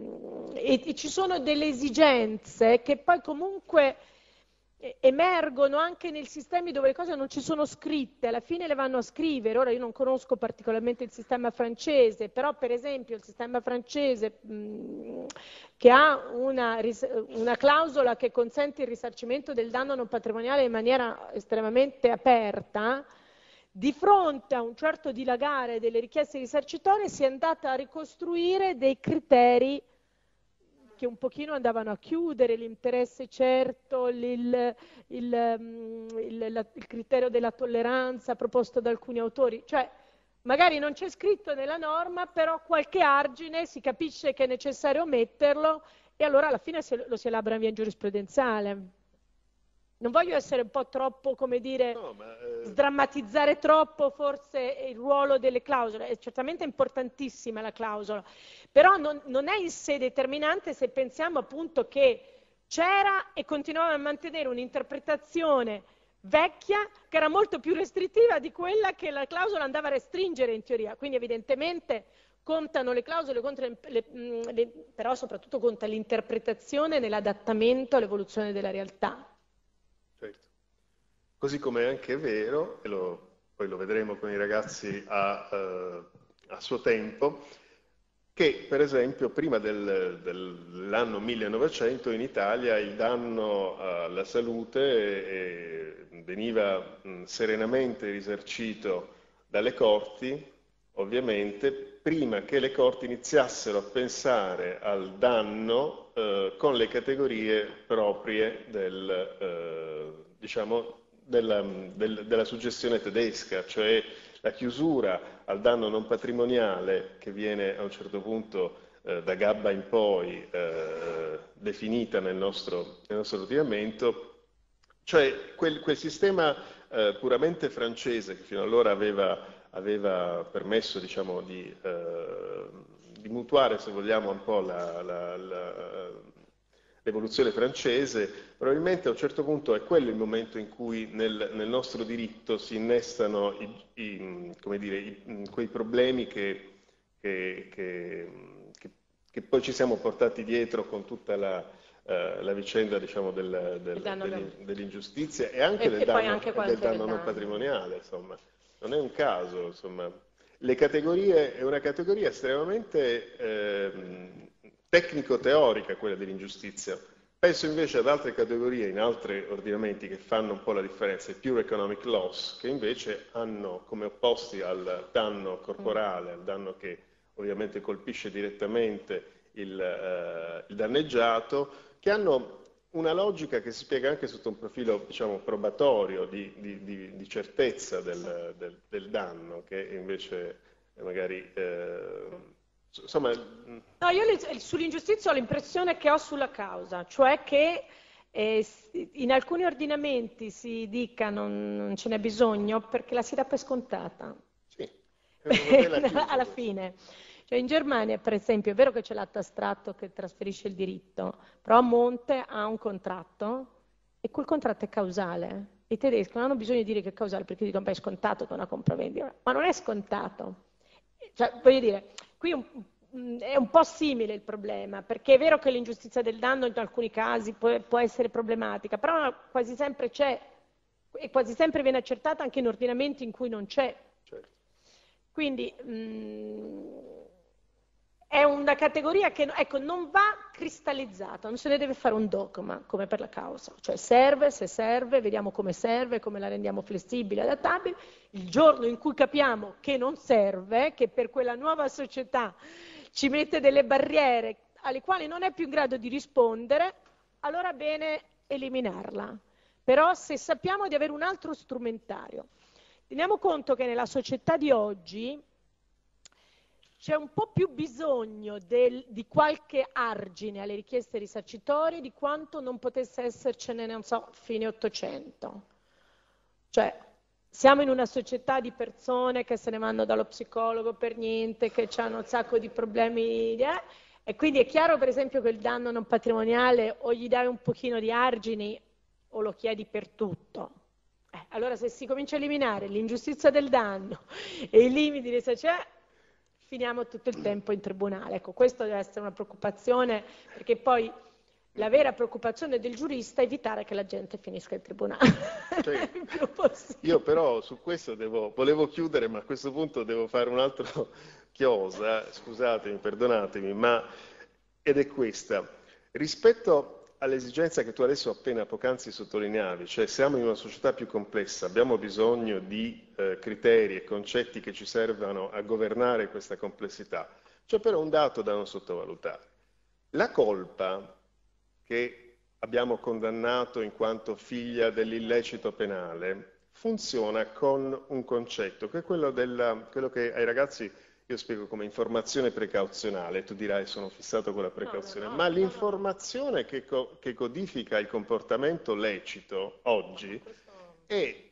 e ci sono delle esigenze che poi comunque emergono anche nei sistemi dove le cose non ci sono scritte, alla fine le vanno a scrivere. Ora io non conosco particolarmente il sistema francese, però per esempio il sistema francese che ha una clausola che consente il risarcimento del danno non patrimoniale in maniera estremamente aperta, di fronte a un certo dilagare delle richieste risarcitorie si è andata a ricostruire dei criteri che un pochino andavano a chiudere l'interesse certo, il criterio della tolleranza proposto da alcuni autori. Cioè, magari non c'è scritto nella norma, però qualche argine si capisce che è necessario metterlo e allora alla fine lo si elabora in via giurisprudenziale. Non voglio essere un po' troppo, come dire, no, sdrammatizzare troppo forse il ruolo delle clausole. È certamente importantissima la clausola, però non è in sé determinante se pensiamo appunto che c'era e continuava a mantenere un'interpretazione vecchia che era molto più restrittiva di quella che la clausola andava a restringere in teoria. Quindi evidentemente contano le clausole, però soprattutto conta l'interpretazione nell'adattamento all'evoluzione della realtà.
Certo. Così come è anche vero, e poi lo vedremo con i ragazzi a suo tempo, che per esempio prima dell'anno 1900 in Italia il danno alla salute veniva serenamente risarcito dalle corti, ovviamente, prima che le corti iniziassero a pensare al danno con le categorie proprie diciamo, della suggestione tedesca, cioè la chiusura al danno non patrimoniale che viene a un certo punto da Gabba in poi definita nel nostro ordinamento, cioè quel sistema puramente francese che fino allora aveva permesso, diciamo, di mutuare, se vogliamo, un po' l'evoluzione francese, probabilmente a un certo punto è quello il momento in cui nel nostro diritto si innestano quei problemi che poi ci siamo portati dietro con tutta la vicenda, diciamo, dell'ingiustizia e anche del danno non patrimoniale, insomma. Non è un caso, insomma. Le categorie, è una categoria estremamente tecnico-teorica quella dell'ingiustizia. Penso invece ad altre categorie in altri ordinamenti che fanno un po' la differenza, il pure economic loss, che invece hanno come opposti al danno corporale, al danno che ovviamente colpisce direttamente il danneggiato, che hanno una logica che si spiega anche sotto un profilo, diciamo, probatorio, di certezza del danno, che invece magari... insomma...
No, io sull'ingiustizia ho l'impressione che ho sulla causa, cioè che in alcuni ordinamenti si dica non ce n'è bisogno perché la si dà per scontata.
Sì, è un modello chiuso.
Alla fine. Cioè in Germania, per esempio, è vero che c'è l'atto astratto che trasferisce il diritto, però a monte ha un contratto e quel contratto è causale. I tedeschi non hanno bisogno di dire che è causale perché dicono beh è scontato che è una compravendita, ma non è scontato. Cioè, voglio dire, qui è un po' simile il problema, perché è vero che l'ingiustizia del danno in alcuni casi può essere problematica, però quasi sempre c'è e quasi sempre viene accertata anche in ordinamenti in cui non c'è.
Certo.
Quindi è una categoria che ecco, non va cristallizzata, non se ne deve fare un dogma come per la causa, cioè serve, se serve, vediamo come serve, come la rendiamo flessibile, adattabile. Il giorno in cui capiamo che non serve, che per quella nuova società ci mette delle barriere alle quali non è più in grado di rispondere, allora è bene eliminarla. Però se sappiamo di avere un altro strumentario, teniamo conto che nella società di oggi c'è un po' più bisogno di qualche argine alle richieste risarcitorie di quanto non potesse essercene, non so, fine Ottocento. Cioè, siamo in una società di persone che se ne vanno dallo psicologo per niente, che hanno un sacco di problemi, e quindi è chiaro per esempio che il danno non patrimoniale o gli dai un pochino di argini o lo chiedi per tutto. Allora se si comincia a eliminare l'ingiustizia del danno e i limiti di società, finiamo tutto il tempo in tribunale. Ecco, questo deve essere una preoccupazione, perché poi la vera preoccupazione del giurista è evitare che la gente finisca in tribunale.
Cioè,
il più possibile.
Io però su questo volevo chiudere, ma a questo punto devo fare un altro chiosa, scusatemi, perdonatemi, ed è questa. Rispetto all'esigenza che tu adesso appena poc'anzi sottolineavi, cioè siamo in una società più complessa, abbiamo bisogno di criteri e concetti che ci servano a governare questa complessità. C'è però un dato da non sottovalutare. La colpa che abbiamo condannato in quanto figlia dell'illecito penale funziona con un concetto che è quello che ai ragazzi io spiego come informazione precauzionale. Tu dirai sono fissato con la precauzione, ma l'informazione che codifica il comportamento lecito oggi è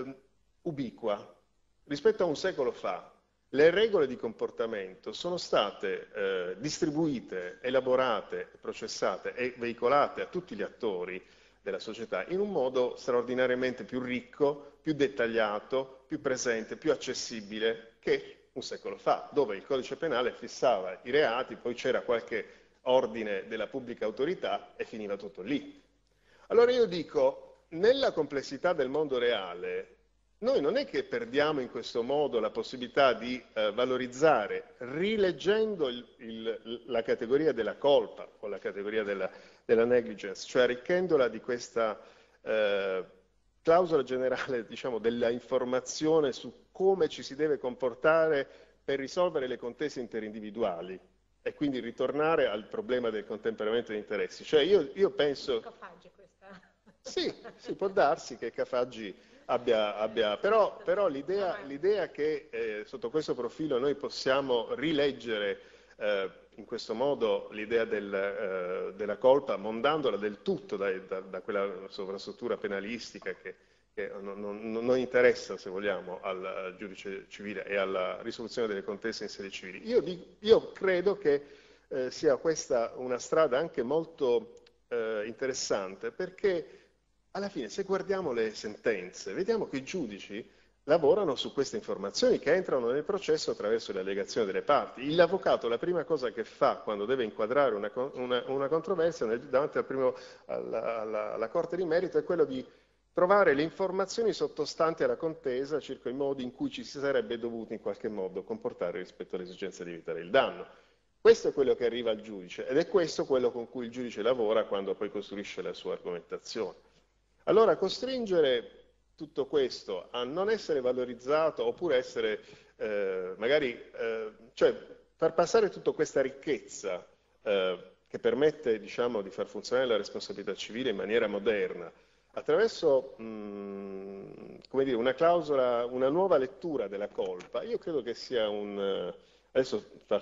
ubiqua. Rispetto a un secolo fa le regole di comportamento sono state distribuite, elaborate, processate e veicolate a tutti gli attori della società in un modo straordinariamente più ricco, più dettagliato, più presente, più accessibile che un secolo fa, dove il codice penale fissava i reati, poi c'era qualche ordine della pubblica autorità e finiva tutto lì. Allora io dico, nella complessità del mondo reale, noi non è che perdiamo in questo modo la possibilità di valorizzare, rileggendo la categoria della colpa o la categoria della negligence, cioè arricchendola di questa clausola generale, diciamo, della informazione su come ci si deve comportare per risolvere le contese interindividuali e quindi ritornare al problema del contemperamento di interessi. Cioè io penso... Sì, può darsi che Cafaggi abbia però l'idea che sotto questo profilo noi possiamo rileggere in questo modo l'idea della colpa, mondandola del tutto da quella sovrastruttura penalistica che non interessa, se vogliamo, al giudice civile e alla risoluzione delle contese in sede civili. Io credo che sia questa una strada anche molto interessante, perché alla fine, se guardiamo le sentenze, vediamo che i giudici lavorano su queste informazioni che entrano nel processo attraverso le allegazioni delle parti. L'avvocato la prima cosa che fa quando deve inquadrare una controversia davanti alla Corte di Merito è quello di trovare le informazioni sottostanti alla contesa circa i modi in cui ci si sarebbe dovuti in qualche modo comportare rispetto all'esigenza di evitare il danno. Questo è quello che arriva al giudice ed è questo quello con cui il giudice lavora quando poi costruisce la sua argomentazione. Allora costringere tutto questo a non essere valorizzato oppure essere cioè far passare tutta questa ricchezza che permette, diciamo, di far funzionare la responsabilità civile in maniera moderna attraverso come dire, una clausola, una nuova lettura della colpa, io credo che sia un... Adesso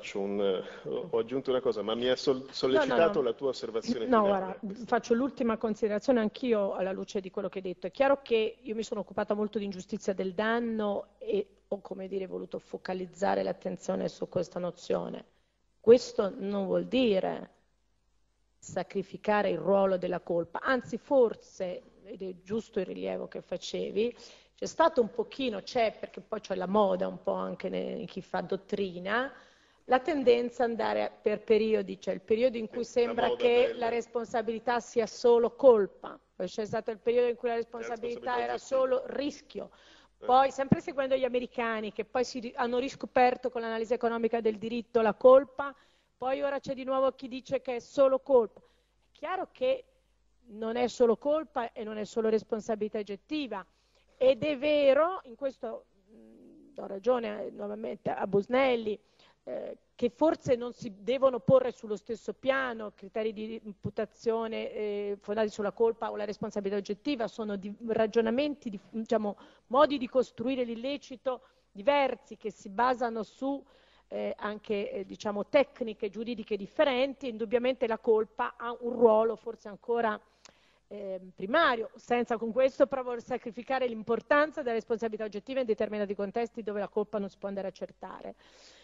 ho aggiunto una cosa, ma mi ha sollecitato la tua osservazione finale.
No, guarda, faccio l'ultima considerazione anch'io alla luce di quello che hai detto. È chiaro che io mi sono occupata molto di ingiustizia del danno e ho, come dire, voluto focalizzare l'attenzione su questa nozione. Questo non vuol dire sacrificare il ruolo della colpa, anzi forse, ed è giusto il rilievo che facevi, c'è stato un pochino, perché poi c'è la moda un po' anche in chi fa dottrina, la tendenza ad andare per periodi, cioè il periodo in cui sembra che la responsabilità sia solo colpa, poi c'è stato il periodo in cui la responsabilità era solo rischio, poi sempre seguendo gli americani che poi hanno riscoperto con l'analisi economica del diritto la colpa, poi ora c'è di nuovo chi dice che è solo colpa. È chiaro che non è solo colpa e non è solo responsabilità oggettiva. Ed è vero, in questo do ragione nuovamente a Busnelli, che forse non si devono porre sullo stesso piano criteri di imputazione fondati sulla colpa o la responsabilità oggettiva, sono ragionamenti, diciamo, modi di costruire l'illecito diversi che si basano su anche diciamo, tecniche giuridiche differenti. Indubbiamente la colpa ha un ruolo forse ancora primario, senza con questo però voler sacrificare l'importanza della responsabilità oggettiva in determinati contesti dove la colpa non si può andare a accertare.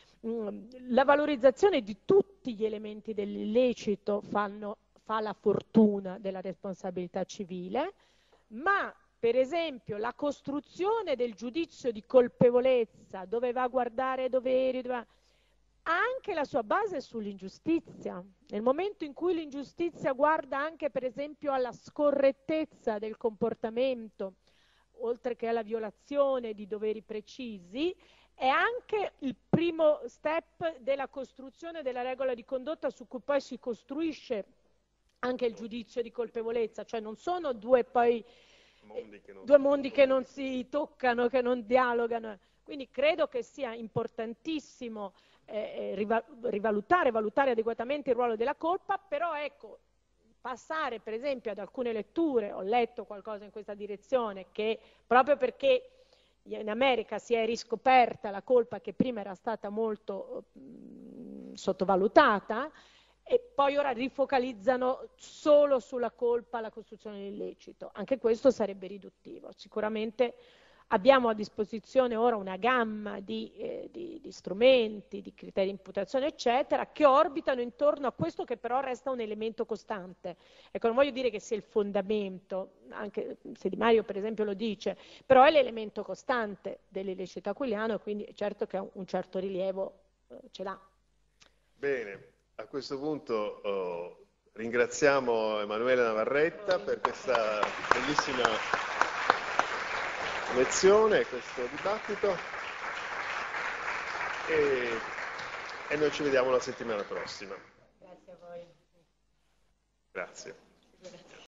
La valorizzazione di tutti gli elementi dell'illecito fa la fortuna della responsabilità civile, ma per esempio la costruzione del giudizio di colpevolezza, dove va a guardare doveri, ha anche la sua base sull'ingiustizia. Nel momento in cui l'ingiustizia guarda anche per esempio alla scorrettezza del comportamento, oltre che alla violazione di doveri precisi, è anche il primo step della costruzione della regola di condotta su cui poi si costruisce anche il giudizio di colpevolezza, cioè non sono due mondi che non si toccano, che non dialogano. Quindi credo che sia importantissimo valutare adeguatamente il ruolo della colpa, però ecco, passare per esempio ad alcune letture, ho letto qualcosa in questa direzione, che proprio perché in America si è riscoperta la colpa che prima era stata molto sottovalutata, e poi ora rifocalizzano solo sulla colpa la costruzione dell'illecito. Anche questo sarebbe riduttivo. Sicuramente abbiamo a disposizione ora una gamma di strumenti, di criteri di imputazione, eccetera, che orbitano intorno a questo che però resta un elemento costante. Ecco, non voglio dire che sia il fondamento, anche se Di Maio per esempio lo dice, però è l'elemento costante dell'illecito aquiliano e quindi è certo che un certo rilievo ce l'ha.
Bene, a questo punto ringraziamo Emanuele Navarretta per questa bellissima lezione, questo dibattito e noi ci vediamo la settimana prossima.
Grazie a voi.
Grazie.